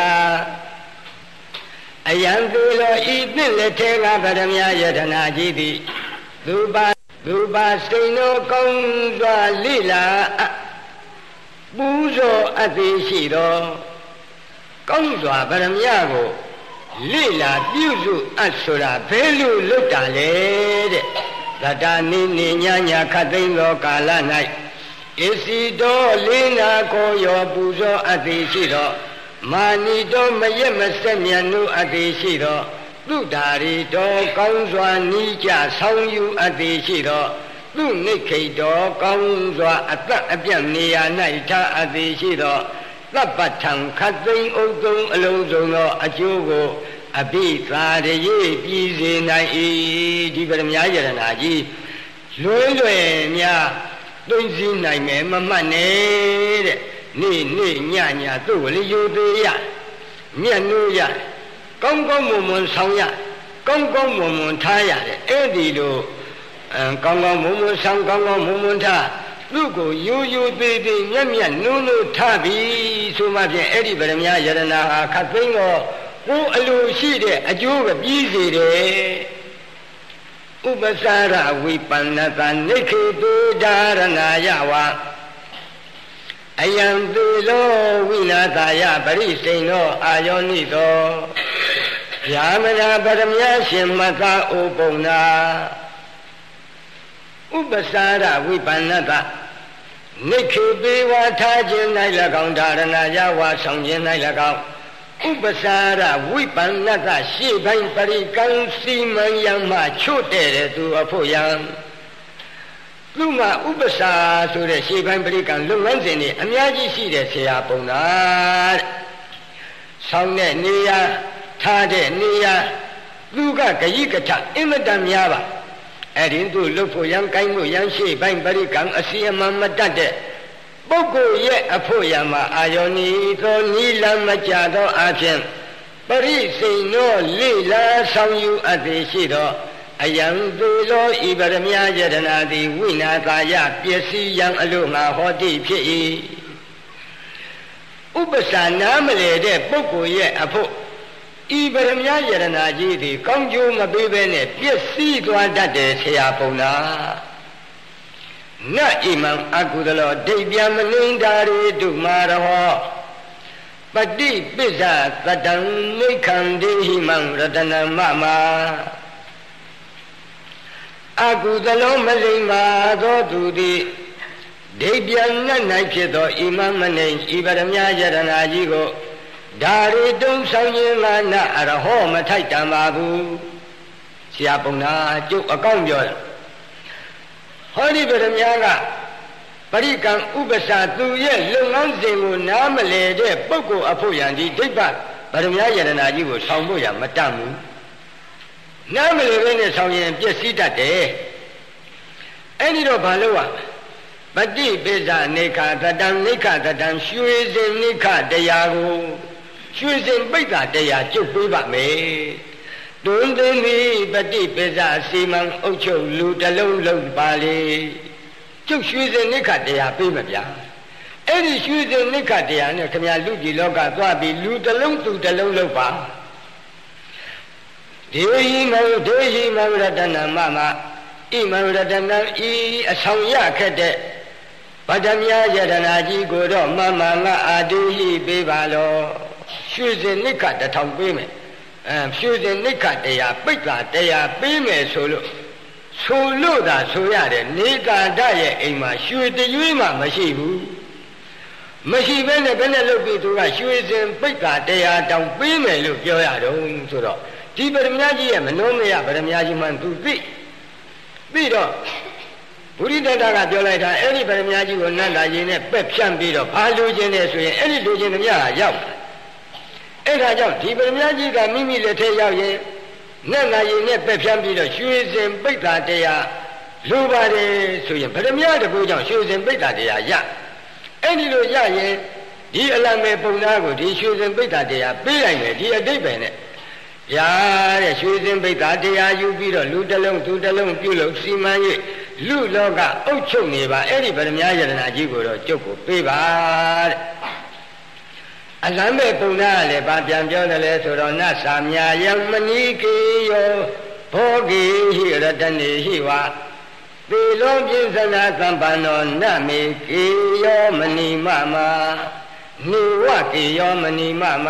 Speaker 1: အယံသူလောဤသင့်လက်ထဲကပရမညာယတနာကြီးသည်သူပါသူပါစိန်တော်ကောင်းစွာလိလာပူဇော်အပ်သည်ရှိသောကောင်းစွာပရမညာကိုလိလာပြုစုအပ်ဆိုတာဘယ်လိုလုပ်တာလဲတဲ့သတ္တနိနိညာညာခတ်သိမ်းသောကာလ၌ဣစီတော်လေးနာကိုရောပူဇော်အပ်သည်ရှိသောမာနိတော်မရက်မဆက်မြတ်နုအပ်သည်ရှိသောသုဓာရီတော်ကောင်းစွာနီးကြဆောင်းယူအပ်သည်ရှိသောသူနိခိတ်တော်ကောင်းစွာအသက်အပြတ်နေရာ၌ထားအပ်သည်ရှိသောသဗ္ဗထံခတ်သိမ်းဥသုံးအလုံးစုံသောအကျိုးကိုအဘိသာရရေပြည်စေနိုင်၏ဒီပရမညာယရနာကြီးလွယ်လွယ်များသိစည်းနိုင်မယ်မမှတ်နဲ့တဲ့နေ့နေ့ညညသူ့ကိုလေယူသေးရမျက်နှိုးရကောင်းကောင်းမွန်မွန်ဆောင်ရကောင်းကောင်းမွန်မွန်ထားရတယ်အဲ့ဒီလိုအကောင်းကောင်းမွန်မွန်ဆောင်ကောင်းကောင်းမွန်မွန်ထားသူ့ကိုယူယူသေးသေးမျက်မျက်နှိုးနှိုးထားပြီးဆိုမှဖြင့်အဲ့ဒီပရမညာယရနာဟာခတ်သိမ်းတော့ကိုယ်အလိုရှိတဲ့အကျိုးကပြီးစေတယ်ဥပ္ပစာရဝိပန္နတနိခေတုဒါရဏယဝအယံသူလောဝိနာသာယပရိစိန်သောအာယောနိသောဗျာမနာပရမယရှင်မသာဩပုံနာဥပ္ပစာရဝိပန္နတနိခေပေဝါထားခြင်း၌၎င်းဒါရဏယဝဆောင်ခြင်း၌၎င်းဥပ္ပစာရဝိပန္နတရှေ့ပိုင်းပရိကံစီမံယံမှချွတ်တဲ့သူအဖို့ယံသူကဥပ္ပစာဆိုတဲ့ရှေ့ပိုင်းပရိကံလုပ်ငန်းစဉ်တွေအများကြီးရှိတဲ့ဆရာပုံနာတဲ့ဆောင်းတဲ့နေရာထားတဲ့နေရာသူကဂယိကထအင်မတန်များပါအဲ့ဒီသူလှုပ်ဖို့ရန်ကိုင်းမှုရန်ရှိပိုင်းပရိကံအစီအမံမတတ်တဲ့ပုဂ္ဂိုလ်ရဲ့အဖို့ရမှာအာယောနိသောနိလမကြသောအဖြစ်ပရိစိန်သောလိလာဆောင်ယူအပ်သည်ရှိသောအယံသူသောဤပရမယယတနာသည်ဝိနာသာယပစ္စည်းယံအလို့ငါဟောတိဖြစ်၏ဥပ္ပစာနာမလေတဲ့ပုဂ္ဂိုလ်ရဲ့အဖို့ဤပရမယယတနာကြီးသည်ကောင်းကျိုးမပေးဘဲနဲ့ပစ္စည်းသွားတတ်တယ်ဆရာပုံနာနဣမံအကုသလောဒိဋ္ဌိမနိန္ဒာရေတုမာရဟောပတိပစ္ဆသတ္တံနိခန္တိဟိမံရတနမမအကုသလောမလိမ္မာသောသူသည်ဒိဋ္ဌိနတ်၌ဖြစ်သောဣမံမနိဤပရမယယတနာကြီးကိုဒါရီတုံဆောင်ရင်လာနအရဟောမထိုက်တံပါဘူးဆရာပုံနာကျုပ်အကောင့်ပြောတယ်ဟောဒီပရမယကပရိကံဥပ္ပစာသူရဲ့လုပ်ငန်းစဉ်ကိုနားမလည်တဲ့ပုဂ္ဂိုလ်အဖို့ရန်ဒီဒိဋ္ဌပပရမယယတနာကြီးကိုဆောင်ဖို့ရမတတ်ဘူးနားမလည်ဘဲနဲ့ဆောင်ရင်ပျက်စီးတတ်တယ်အဲ့ဒီတော့ဘာလို့ ပတိပိစ္ဆနိခတတံနိခတတံရွှေစင်နိခတရားကိုရွှေစင်ပိဋကတရားကျုပ်ပေးပါမယ်တွင်သိသည်ပတိပိစ္ဆစီမံအုပ်ချုပ်လူတစ်လုံးလုံးပါလေကျုပ်ရွှေစင်နိခတရားပေးမဗျာအဲ့ဒီရွှေစင်နိခတရားနဲ့ခင်ဗျာလူကြီးလောကသွားပြီးလူတစ်လုံးသူတစ်လုံးလုံးပါဒေဟိမောဒေဟိမောရတနာမမဣမောရတနာဤအဆောင်ရခက်တဲ့ဗဒ္ဓမြာယတနာကြီးကိုတော့မမငါအာတိဟိပေးပါလောရွှေစင်နိခတထောင်ပေးမယ်အဲရွှေစင်နိခတရားပိဋကတရားပေးမယ်ဆိုလို့ဆိုလို့သာဆိုရတယ်နေကာဒရဲ့အိမ်မှာရွှေတရွေးမှမရှိဘူးမရှိဘဲနဲ့ဘယ်နဲ့လုပ်ပြီးသူကရွှေစင်ပိဋကတရားတောင်ပေးမယ်လို့ပြောရတော့ဆိုတော့ဒီပရမညာကြီးရဲ့မနှောမရပရမညာကြီးမှသူသိပြီးတော့ဘုရိတတကပြောလိုက်တာအဲ့ဒီပရမညာကြီးကိုနတ်လာရင်နဲ့ပက်ဖြန့်ပြီးတော့ဘာလိုချင်တယ်ဆိုရင်အဲ့ဒီလိုချင်သမျှဟာရောက်အဲ့ဒါကြောင့်ဒီပရမညာကြီးကမိမိလက်ထဲရောက်ရင်နတ်လာရင်နဲ့ပက်ဖြန့်ပြီးတော့ရွှေစင်ပိဋကတရားလိုပါတယ်ဆိုရင်ပရမညာတကူကြောင့်ရွှေစင်ပိဋကတရားရအဲ့ဒီလိုရရင်ဒီအလံမေပုံသားကိုဒီရွှေစင်ပိဋကတရားပေးလိုက်မယ်ဒီအတိတ်ပဲနဲ့ဗျာတဲ့ရွှေစင်ပိဋကတရားယူပြီးတော့လူတစ်လုံးသူတစ်လုံးပြုလုပ်စီမံ၍လူလောကအုပ်ချုပ်နေပါအဲ့ဒီပရမယတနာကြီးကိုတော့ကျုပ်ကိုပေးပါတဲ့အလံမဲ့ပုံနာကလည်းဗာပြန်ပြောတယ်လဲဆိုတော့နတ်စာမြာယံမဏိကေယောဘောဂိဟိရတနေဟိဝါသေလောပြစ္ဆနာသံပန္နောနမေကေယောမဏိမမနေဝကေယောမဏိမမ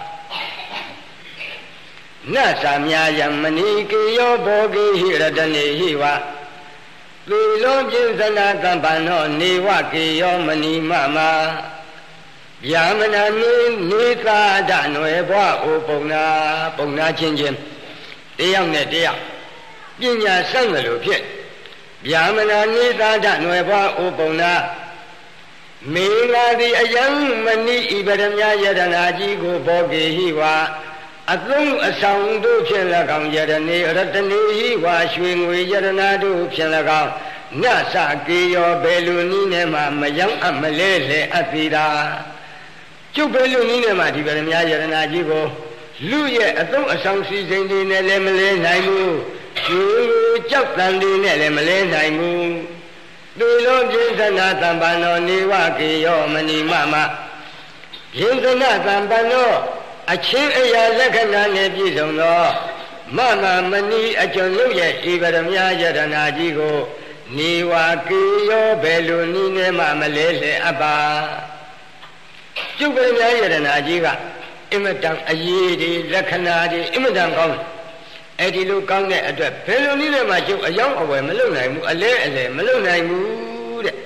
Speaker 1: နတ်စာမြာယံမဏိကေယောဘောဂိဟိရတနေဟိဝါသေလောပြစ္ဆနာသံပန္နောနေဝကေယောမဏိမမဗျာမနာနေနေသာဒနွယ်ဘွားအိုပုံနာပုံနာချင်းချင်းတယောက်နဲ့တယောက်ပညာဆိုင်လို့ဖြစ်ဗျာမနာနေသာဒနွယ်ဘွားအိုပုံနာမေငါသည်အယံမဏိဤပရမယတနာကြီးကိုဘောဂေဟိဝါအသုံးအဆောင်တို့ဖြင့်၎င်းယတနေရတနေဟိဝါရွှေငွေယတနာတို့ဖြင့်၎င်းနသကေယောဘယ်လိုနည်းနဲ့မှမယောင်းအမလဲလေအပ်သေးတာကျုပ်ဘယ်လိုနည်းနဲ့မှဒီပရမယတနာကြီးကိုလူရဲ့အသုံးအဆောင်စီစဉ်တွေနဲ့လည်းမလဲနိုင်ဘူးရွှေကြောက်တန်တွေနဲ့လည်းမလဲနိုင်ဘူးသေလောပြစ္ဆနာသံပန္နောနေဝကေယောမဏိမမပြစ္ဆနာသံပန္နောအချင်းအရာလက္ခဏာနဲ့ပြည့်စုံသောမမမဏိအကျွန်ုပ်ရဲ့ဤပရမယတနာကြီးကိုနေဝကေယောဘယ်လိုနည်းနဲ့မှမလဲလေအပ်ပါကျုပ်ပရမယတနာကြီးကအင်မတန်အရေးဒီလက္ခဏာဒီအင်မတန်ကောင်းအဲ့ဒီလိုကောင်းတဲ့အတွက်ဘယ်လိုနည်းနဲ့မှကျုပ်အယောင်းအဝယ်မလုပ်နိုင်ဘူးအလဲအလဲမလုပ်နိုင်ဘူးတဲ့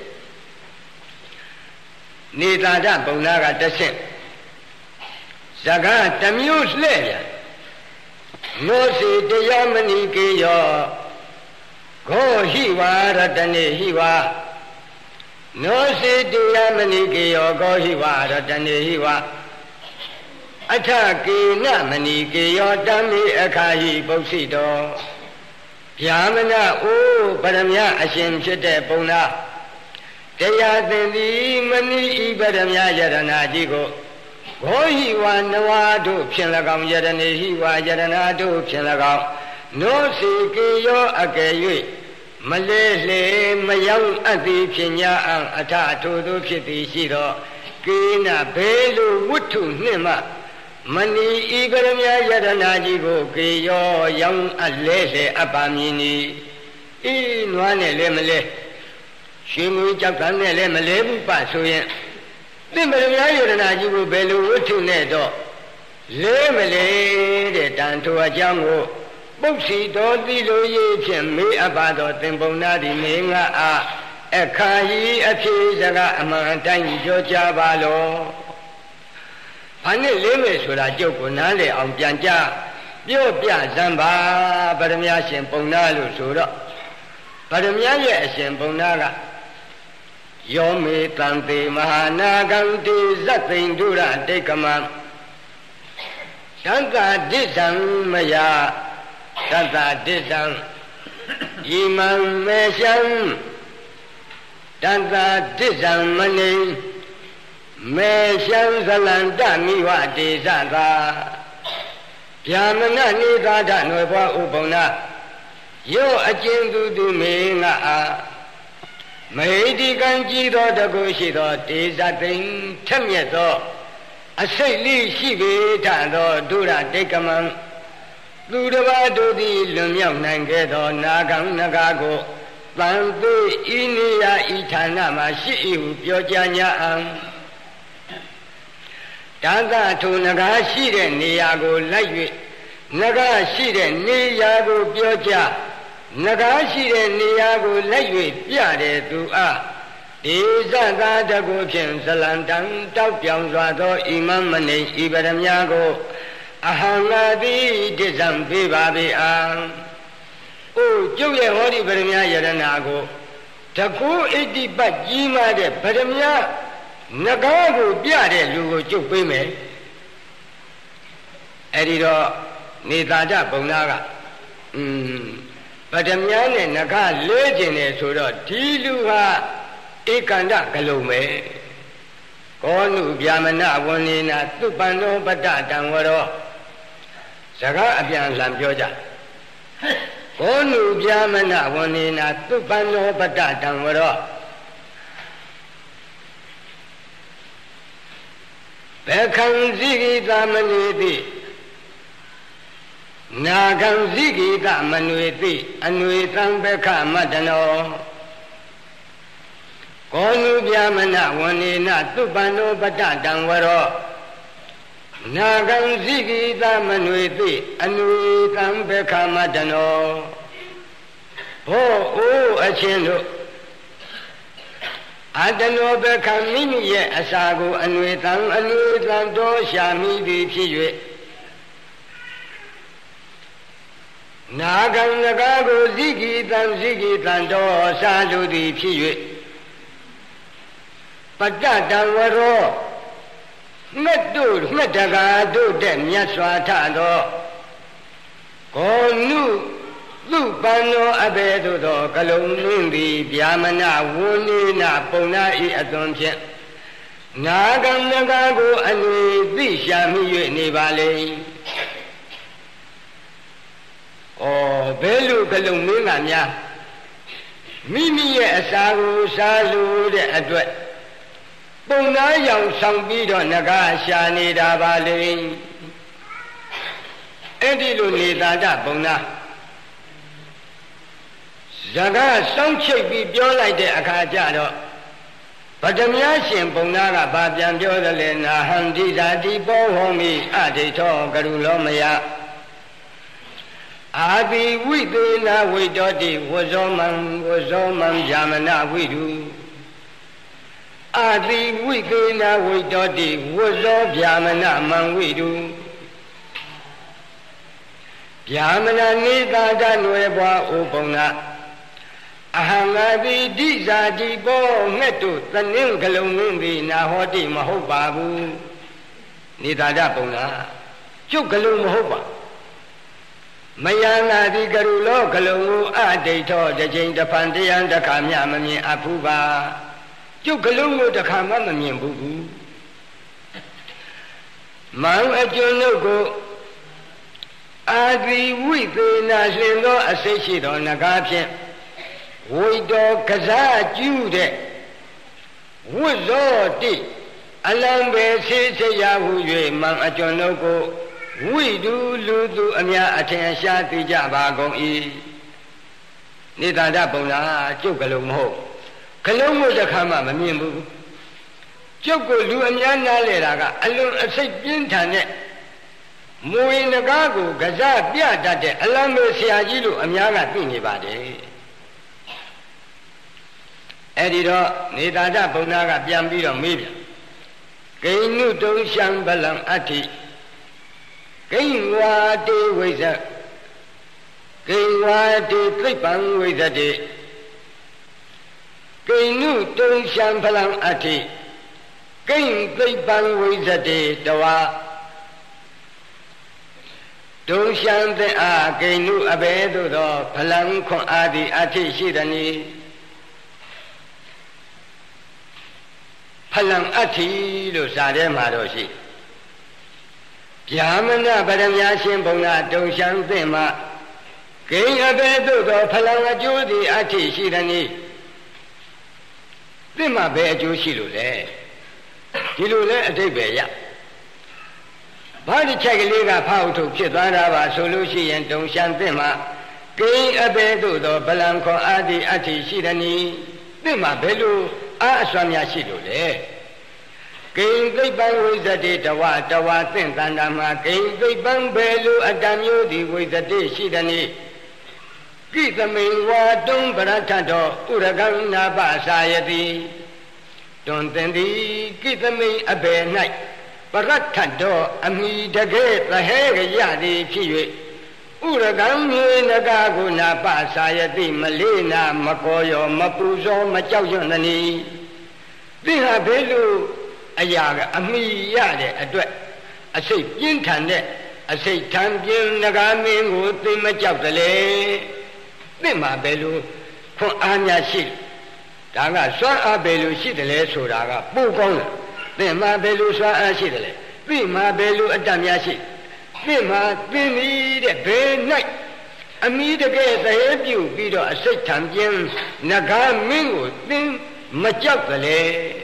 Speaker 1: နေသာဒပုံနာကတဆင့်ဇဂတမျိုးလှဲ့ပြန်နောစီတရားမဏိကေယောဂောဟိဝါရတနေဟိဝါနောစီတရားမဏိကေယောဂောဟိဝါရတနေဟိဝါအထကေနမဏိကေယောတမိအခါဟိပု္ပ္စိတောဗျာမဏအိုးပရမယအရှင်ဖြစ်တဲ့ပုံနာတရားသင်သည်မဏိဤပရမယယရဏကြီးကိုဘောဟိဝနဝတို့ဖြင့်၎င်းယရဏေဟိဝယရဏတို့ဖြင့်၎င်းနောစီကေယောအကယ်၍မလဲလေမရောက်အပ်သည်ဖြစ်ညာအံအထအထိုတို့ဖြစ်သည်ရှိတော့ကေနဘေလိုဝတ္ထုနှင့်မှမဏိဤပရမယယရဏကြီးကိုကေယောရောင်းအလဲလေအပ္ပမည်နီဤနွားနဲ့လည်းမလဲရှင်ငွေကြောက်ကန်းနဲ့လည်းမလဲဘူးပဆိုရင်သင်္ပရမယယရဏကြီးကိုဘယ်လိုဝတ္ထုနဲ့တော့လဲမလဲတဲ့တန်ထိုအကြောင်းကိုပု္ပ္စိတော်တိလိုရေးဖြင့်မေးအပ်ပါသောသင်္ပုံနာသည်မေငါအားအခါဤအဖြစ်စကားအမှန်အတိုင်းပြောကြပါလော။ဘာနဲ့လေးမယ်ဆိုတာကြုတ်ကိုနားလေအောင်ပြန်ကြပြောပြစမ်းပါပရမယရှင်ပုံနာလို့ဆိုတော့ပရမယရဲ့အရှင်ပုံနာကယောမေတံတေမဟာနာဂံတိဇတ်သိန္ဒုရတိတ်ကမံသံဃာဒိဋ္ဌံမယသတ္တဒိဋ္ဌံဤမံမေရှံတတ္တဒိဋ္ဌံမနိမေရှံဇလန္တမိဝတေဇသာဗျာမဏနိသာဒနွယ်ဘွားဥပုံနာယောအကျဉ်သူသူမေငါအားမဟိတိကံကြည်သောတကုရှိသောတေဇသိင်ထက်မြက်သောအစိတ်လေးရှိပေထသောဒုရတိတ်ကမံသူတစ်ပါးတို့သည်လွန်မြောက်နိုင်ခဲ့သောနာဂံနဂါကိုတန်သိဤနေရာဤဌာနမှာရှိ၏ဟုပြောကြညာအံဒါသထိုနဂါရှိတဲ့နေရာကိုလိုက်၍နဂါရှိတဲ့နေရာကိုပြောကြနဂါရှိတဲ့နေရာကိုလိုက်၍ပြတဲ့သူအားဒေဇသာတကုဖြင့်ဇလန္တံတောက်ပြောင်စွာသောဣမံမနိဤပရမညာကိုအဟံငါတိဒိဋ္ဌံပေးပါပေအာအိုကျုပ်ရဲ့ဟောဒီပရမညာယရဏကိုတကုဣတိပတ်ကြီးမားတဲ့ပရမညာနဂါကိုပြတဲ့လူကိုကျုပ်ပေးမယ်အဲ့ဒီတော့နေသာကြပုံနာကอืมပထမနဲ့နဂါလဲခြင်းတယ်ဆိုတော့ဒီလူဟာဧကန္တကလုံးပဲကောနုဗျာမဏဝန္နေနာသူပန္နောပတ္တတံဝရောစကားအပြန်လှန်ပြောကြကောနုဗျာမဏဝန္နေနာသူပန္နောပတ္တတံဝရောဘေခံဇိကိသမနိတိနာခံဇိကိသမနွေတိအနွေသံဘေခမတ္တနောကောနုဗျာမဏဝန္နေနသုပန္နောပတ္တတံဝရောနာဂံဇိကိသမနွေတိအနွေသံဘေခမတ္တနောဘောအိုးအချင်းတို့အတနောဘေခမိမိရဲ့အစာကိုအနွေသံအနွေသံတော်ရှာမိသည်ဖြစ်၍နာဂံနဂါကိုဇိကိသံဇိကိသံတော်ရှာလူသည်ဖြစ်၍ပတ္တတံဝရောငှက်တို့ငှက်တကာတို့တဲ့မြတ်စွာထသောကောနုသူပန္နောအဘေသို့သောကလုံးနှင်းသည်ဗျာမဏဝန္နေနပုံနာဤအသွင်ဖြင့်နာဂံနဂါကိုအနွေသိရှာမိ၍နေပါလေဩဘယ်လိုကလုံးနှင်းကများမိမိရဲ့အစာကိုစားလို့တဲ့အတွက်ပုံနာရောင်ဆောင်ပြီးတော့နဂါရှာနေတာပါလေအဲ့ဒီလိုနေတာတပုံနာဇဂစောင်းချိတ်ပြီးပြောလိုက်တဲ့အခါကျတော့ပထမရှင်ပုံနာကဗာပြန်ပြောတယ်လေနာဟံတိဇာတိဘောဟောမိအဒိဋ္ဌောကရုလောမယအာတိဝိသေနဝိတောတိဝဇောမံဝဇောမံယာမနဝိတုအာတိဝိသေနဝိတောတိဝဇောဗျာမနမံဝိတုဗျာမနနိသာဒနွယ်ဘွားဥပုံနာအဟံငါတိဒိဇာတိဘောငှက်တို့သနှင်းကလုံးငင်းသည်နာဟောတိမဟုတ်ပါဘူးနေတာကြပုံလားကျုပ်ကလုံးမဟုတ်ပါမယနာတိကရုလောကလုံးကိုအတိတ်သောတစ်ချိန်တစ်ဖန်တရားတစ်ခါမျှမမြင်အပ်ဘူးပါကျုပ်ကလုံးကိုတစ်ခါမှမမြင်ဘူးဘူးမောင်အကျွန်းတို့ကိုအာတိဝိသေနာရှင်သောအစိတ်ရှိသောနဂါဖြင့်ဝိတော်ကစားကျူးတဲ့ဝိဇောတိအလံပဲဆေးစရာဟု၍မောင်အကျွန်းတို့ကိုဝိတုလူသူအများအထင်ရှားသိကြပါကုန်၏နေတာဒပုံလားကျုပ်ကလုံးမဟုတ်ကလုံးကိုတစ်ခါမှမမြင်ဘူးကျုပ်ကိုလူအများနားလေတာကအလွန်အစိတ်ပြင်းထန်တဲ့မွေနဂါးကိုကစားပြတတ်တဲ့အလံပဲဆရာကြီးလို့အများကသိနေပါတယ်အဲ့ဒီတော့နေတာဒပုံလားကပြန်ပြီးတော့မေးပြန်ဂိဏုတုံရှံဗလံအဋ္ဌိဂိဝါတေဝိဇ္ဇဂိဝါတေသိပ္ပံဝိဇ္ဇတိဂိဏုတုံရှံဖလံအဋ္ဌိဂိသိပ္ပံဝိဇ္ဇတိတဝါတုံရှံတဲ့အာဂိဏုအဘဲသို့သောဖလံခွန်အာတိအဋ္ဌိရှိသည်နိဖလံအဋ္ဌိလို့စာထဲမှာတော့ရှိဗျာမဏဗရမရှင်ဘုံကတုံရှံသင့်မှာဂိအဘဲသို့သောဖလံအကျိုးသည်အဋ္ဌိရှိသည်နိသင့်မှာဘယ်အကျိုးရှိလို့လဲဒီလိုလဲအတိတ်ပဲရဘာဒီချက်ကလေးကဖောက်ထုတ်ဖြစ်သွားတာပါဆိုလို့ရှိရင်တုံရှံသင့်မှာဂိအဘဲသို့သောဖလံခေါ်အာတိအဋ္ဌိရှိသည်နိသင့်မှာဘယ်လိုအားအစွမ်းများရှိလို့လဲဂိဉ္သိပ္ပံဝိဇ္ဇတိတဝတဝသင့်တန္တာမှာဂိဉ္သိပ္ပံဘယ်လိုအတ္တမျိုးသည်ဝိဇ္ဇတိရှိသည်နိကိသမိန်ဝါတုံပရထတောဥရကံနာပစာယတိတွန်တင်သည်ကိသမိန်အဘယ်၌ပရထတောအမိတကဲ့သဟဲကရသည်ဖြစ်၍ဥရကံမြေနဂါကိုနာပစာယတိမလေးနာမကောရောမပူဇော်မကြောက်ရွံ့သနည်းသိဟာဘယ်လိုအရာကအမိရတဲ့အတွက်အစိတ်ပြင်းထန်တဲ့အစိတ်ထန်ပြင်းနဂါမင်းကိုသိမကြောက်တယ်လေသိမှာဘယ်လိုခွန်အားများရှိဒါကစွမ်းအားဘယ်လိုရှိတယ်လဲဆိုတာကပို့ကောင်းတယ်သိမှာဘယ်လိုစွမ်းအားရှိတယ်လဲသိမှာဘယ်လိုအတ္တများရှိသိမှာသိနေတဲ့ဘယ်၌အမိတကယ်သဟဲပြုပြီးတော့အစိတ်ထန်ပြင်းနဂါမင်းကိုသိမကြောက်တယ်လေ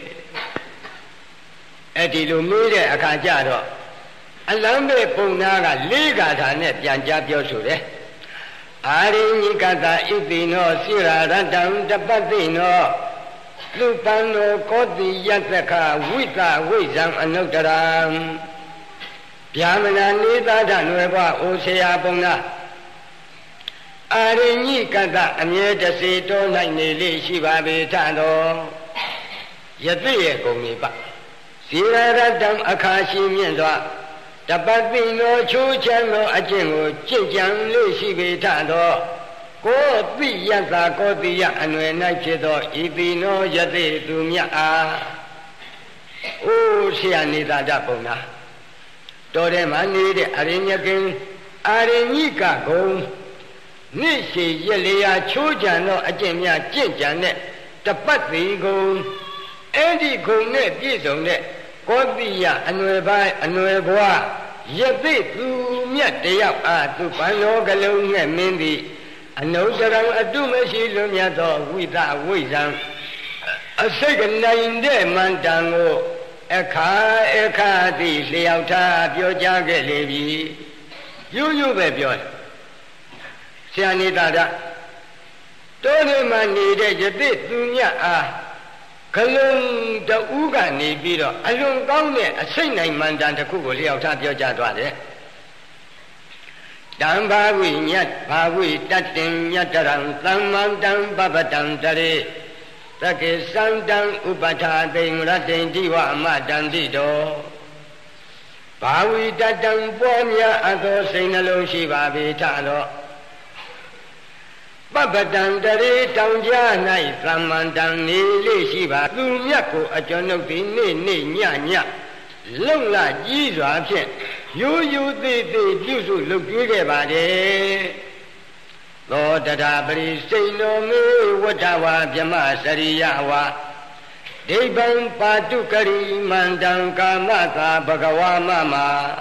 Speaker 1: အဲ့ဒီလိုမေးတဲ့အခါကျတော့အလံပဲပုံနာကလေးဂါထာနဲ့ပြန်ကြားပြောဆိုတယ်အာရိညိကတဣတိနောစိရာရတံတပတ္တိနောလူပန္နောကောတိယတ္တခဝိသဝိဇံအနုတ္တရံဗျာမဏနေသဒ္ဓနွယ်ဘွားအိုဆရာပုံနာအာရိညိကတအမြဲတစေတော၌နေလေရှိပါပေထတော်ယသိရဲ့ဂုံနေပါစီရရတံအခါရှိမြင့်စွာတပတိနောချိုးချမ်းသောအကျင့်ကိုကြင်ကြံလေးရှိပေထသောကိုတိယတ္တာကိုတိယအနွယ်၌ဖြစ်သောဤတိနောယသိသူမြတ်အားအိုးဆရာနေတာတပုံနာတော်ထဲမှာနေတဲ့အရိညကိအာရိညိကဂုံနေ့ရှိရက်လျာချိုးချမ်းသောအကျင့်များကြင်ကြံတဲ့တပတိဂုံအဲ့ဒီဂုံနဲ့ပြည့်စုံတဲ့ကောတိယအနွယ်ပိုင်းအနွယ်ဘွားယသိသူမြတ်တယောက်အားသူပန်လောကလုံးနဲ့မင်းသည်အနုတ္တရံအတုမရှိလွန်မြတ်သောဝိသဝိဇံအစိတ်ကနိုင်တဲ့မန္တန်ကိုအခါအခါသည်လျှောက်ထားပြောကြားခဲ့လေပြီရိုးရိုးပဲပြောတယ်ဆရာနေတာကတောထဲမှာနေတဲ့ယသိသူမြတ်အားခလုံးတူးကနေပြီးတော့အလွန်ကောင်းတဲ့အစိတ်နိုင်မန္တန်တစ်ခုကိုလျှောက်ထားပြောကြားသွားတယ်တံဘာဝိညတ်ဘာဝိတတ္တင်ညတရံသမ္မန္တံပပတံတရေသကေသံတံဥပထာတိံရတ္တိတိဝအမတံတိတောဘာဝိတတံပေါ်များအသောစိတ်နှလုံးရှိပါပေထတော့ပပတံတရေတောင်ကြား၌သမ္မန္တံနေလေးရှိပါသူမြတ်ကိုအကျွန်ုပ်သည်နေ့နေ့ညညလုံလကြီးစွာဖြင့်ရိုးရိုးသေးသေးပြုစုလုပ်ကျွေးခဲ့ပါတယ်သောတရာပရိစိန်တော်မေဝတ္တဝါဗြဟ္မစရိယဝါဒိဗ္ဗံပါတုကရိမန္တံကာမသာဘဂဝါမမ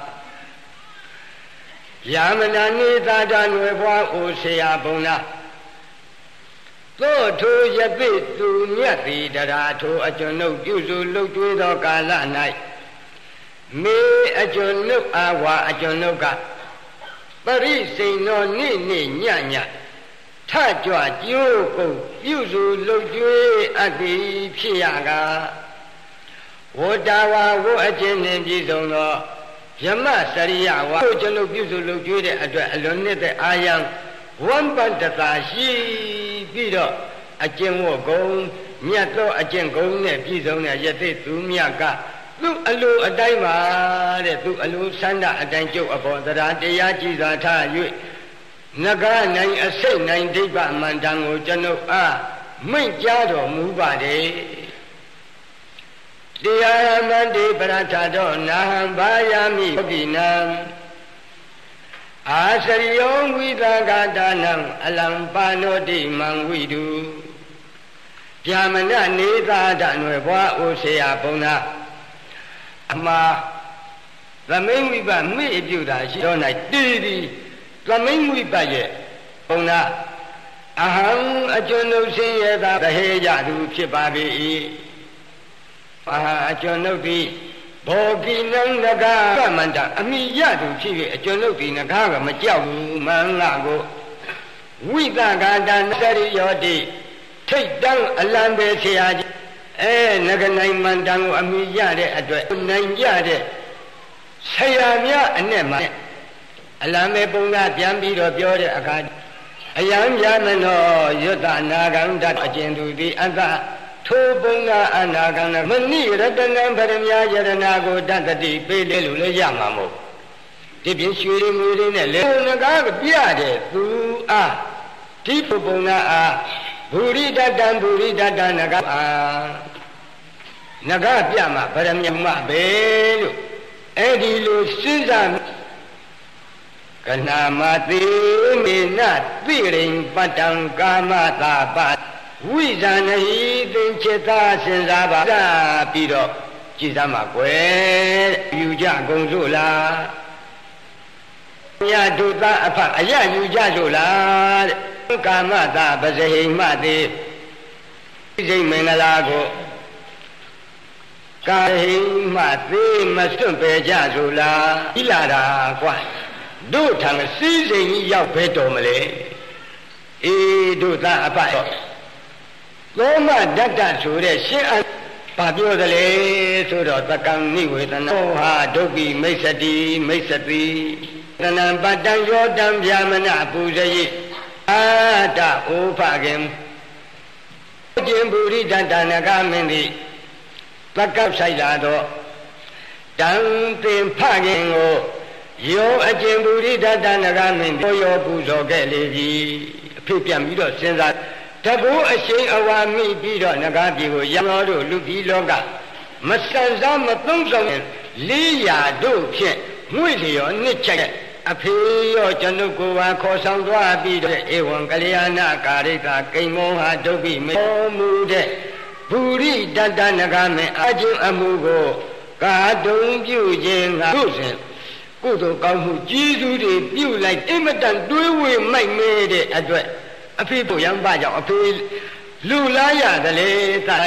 Speaker 1: ယာမနာနေသာတနွယ်ဘွားအိုဆေယဘုံနာသောထိုယသိသူမြတ်သည်တရာထိုအကျွန်ုပ်ပြုစုလုပ်ကျွေးသောကာလ၌မေအကျွန်ုပ်အာဝါအကျွန်ုပ်ကပရိစိန်တော်နေ့နေ့ညညထကြွကြိုးကုန်ပြုစုလုပ်ကျွေးအပ်သည်ဖြစ်ရကားဝတ္တဝါဝအချင်းနှင့်ပြည်စုံသောယမစရိယဝါကိုကျွန်ုပ်ပြုစုလုပ်ကျွေးတဲ့အတွက်အလွန်နှစ်သက်အာယံဝမ်းပတ္တသာရှိပြီးတော့အကျင့်ဝတ်ကုံမြတ်သောအကျင့်ကုံနဲ့ပြည်စုံတဲ့ယသိသူမြတ်ကသူ့အလိုအတိုင်းပါတဲ့သူ့အလိုဆန္ဒအတိုင်းကျုပ်အပေါ်တရားတရားကြည်စွာထား၍နဂါနိုင်အစိတ်နိုင်ဒိဗ္ဗမန္တံကိုကျွန်ုပ်အားမိန့်ကြားတော်မူပါတယ်တရားမန္တိပရထတော်နာဟံဘာယာမိဘုကိနံအာစရိယောဝိသဂတာနံအလံပါနောတိမံဝိတုဗျာမနနေသာတနွယ်ဘွားအိုဆေယဘုံနာအမှားသမိန်ဝိပမိအပြုတာရှိတော်၌တည်သည်သမိန်ဝိပရဲ့ဘုံနာအဟံအကျွန်ုပ်ဆင်းရဲသာတဟေရသူဖြစ်ပါ၏အာအကျွန်ုပ်သည်ဘောဂိနံနဂါမန္တအမိရသူဖြစ်၍အကျွန်ုပ်သည်နဂါကမကြောက်ဘူးမင်္ဂလာကိုဝိသဂန္တနစရိယောတိထိတ်တန်းအလံပဲဆရာကြီးအဲနဂနိုင်မန္တံကိုအမိရတဲ့အတွက်နိုင်ကြတဲ့ဆရာများအနဲ့မှာအလံပဲပုံကပြန်ပြီးတော့ပြောတဲ့အခါအယံမြမနောယွတ္တနာဂန္တအကျဉ်သူသည်အတ္တထိုပုံကအနာဂန္တမနိရတနံဗရမယယရနာကိုတတ္တိပေးလေလို့လည်းရမှာမို့ဒီပြင်ရွှေရင်းငွေရင်းနဲ့လေငကားပြတဲ့သူအားဒီပုံကအားဘူရိတတံဘူရိတတနဂအာနဂပြမှာဗရမယမပဲလို့အဲ့ဒီလိုစဉ်းစားကနာမတိမေနတိရိံပတံကာမတာပဝိဇာနဟိသင်္ချစ်သာစဉ်းစားပါပြီးတော့ကြည်စားမှာကွယ်ယူကြကုန်စို့လားညဒုသအဖအယယူကြစို့လားတဲ့ကာမတာပဇဟိမတိစိတ်မင်္ဂလာကိုကာဟိမတိမစွန့်ပယ်ကြစို့လားဤလာတာကွာတို့ထံစီးစိမ်ကြီးရောက်ပဲတော်မလဲအေးတို့သားအဖသောမဓတ္တဆိုတဲ့ရှင်းအဘာပြောသလဲဆိုတော့သကံနိဝေဒနာဟောဟာဒုက္ခိမိစ္ဆတိမိစ္ဆတိတဏံပတ္တံယောတံဗျာမနပူဇယိအာတဩဖခင်ကျင်ပုရိတတနဂမင်းသည်ပကပ်ဆိုင်လာတော့တံသင်ဖခင်ကိုယောအကျင်ပုရိတတနဂမင်းကိုယောပူဇော်ခဲ့လေပြီအဖြစ်ပြန်ပြီးတော့စဉ်းစားတကူအရှိန်အဝါမိပြီးတော့နဂါပြည်ကိုရံတော်တို့လူပြည်လောကမဆန်စားမသုံးဆောင်လေးရာတို့ဖြင့်ငွေလျော်နှစ်ချက်အဖေရောကျွန်ုပ်ကိုပါခေါ်ဆောင်သွားပြီးတော့ဧဝံကလျာဏကာရိကကိမ္မောဟာဒုက္ခိမေမူတဲ့ဘူရိတတနဂမေအကျဉ်အမှုကိုကာတုံပြုခြင်းငါတို့စဉ်ကုသိုလ်ကောင်းမှုကြီးစုတွေပြုလိုက်အင်မတန်တွေးဝေမိုက်မဲတဲ့အတွက်အဖေတို့ရံပါကြောင့်အဖေလူလားရတယ်လေသာ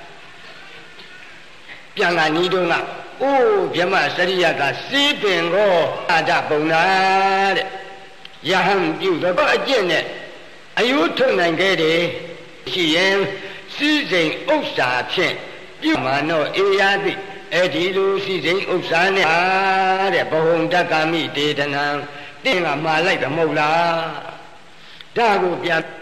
Speaker 1: ပြန်လာနီးတော့ကအိုးဗြဟ္မစရိယကစီးပင်ကိုအာဒပုံနာတဲ့ယဟန်ပြုတော့အကျင့်နဲ့အယုထုတ်နိုင်ခဲ့တယ်ရှိရင်စီးစိမ်ဥစ္စာဖြင့်ပြုမာနောအေယာတိအဲ့ဒီလိုစီးစိမ်ဥစ္စာနဲ့အားတဲ့ဘဟုံတက္ကမိတေတနံတင်းကမှာလိုက်တယ်မဟုတ်လားဒါကိုပြန်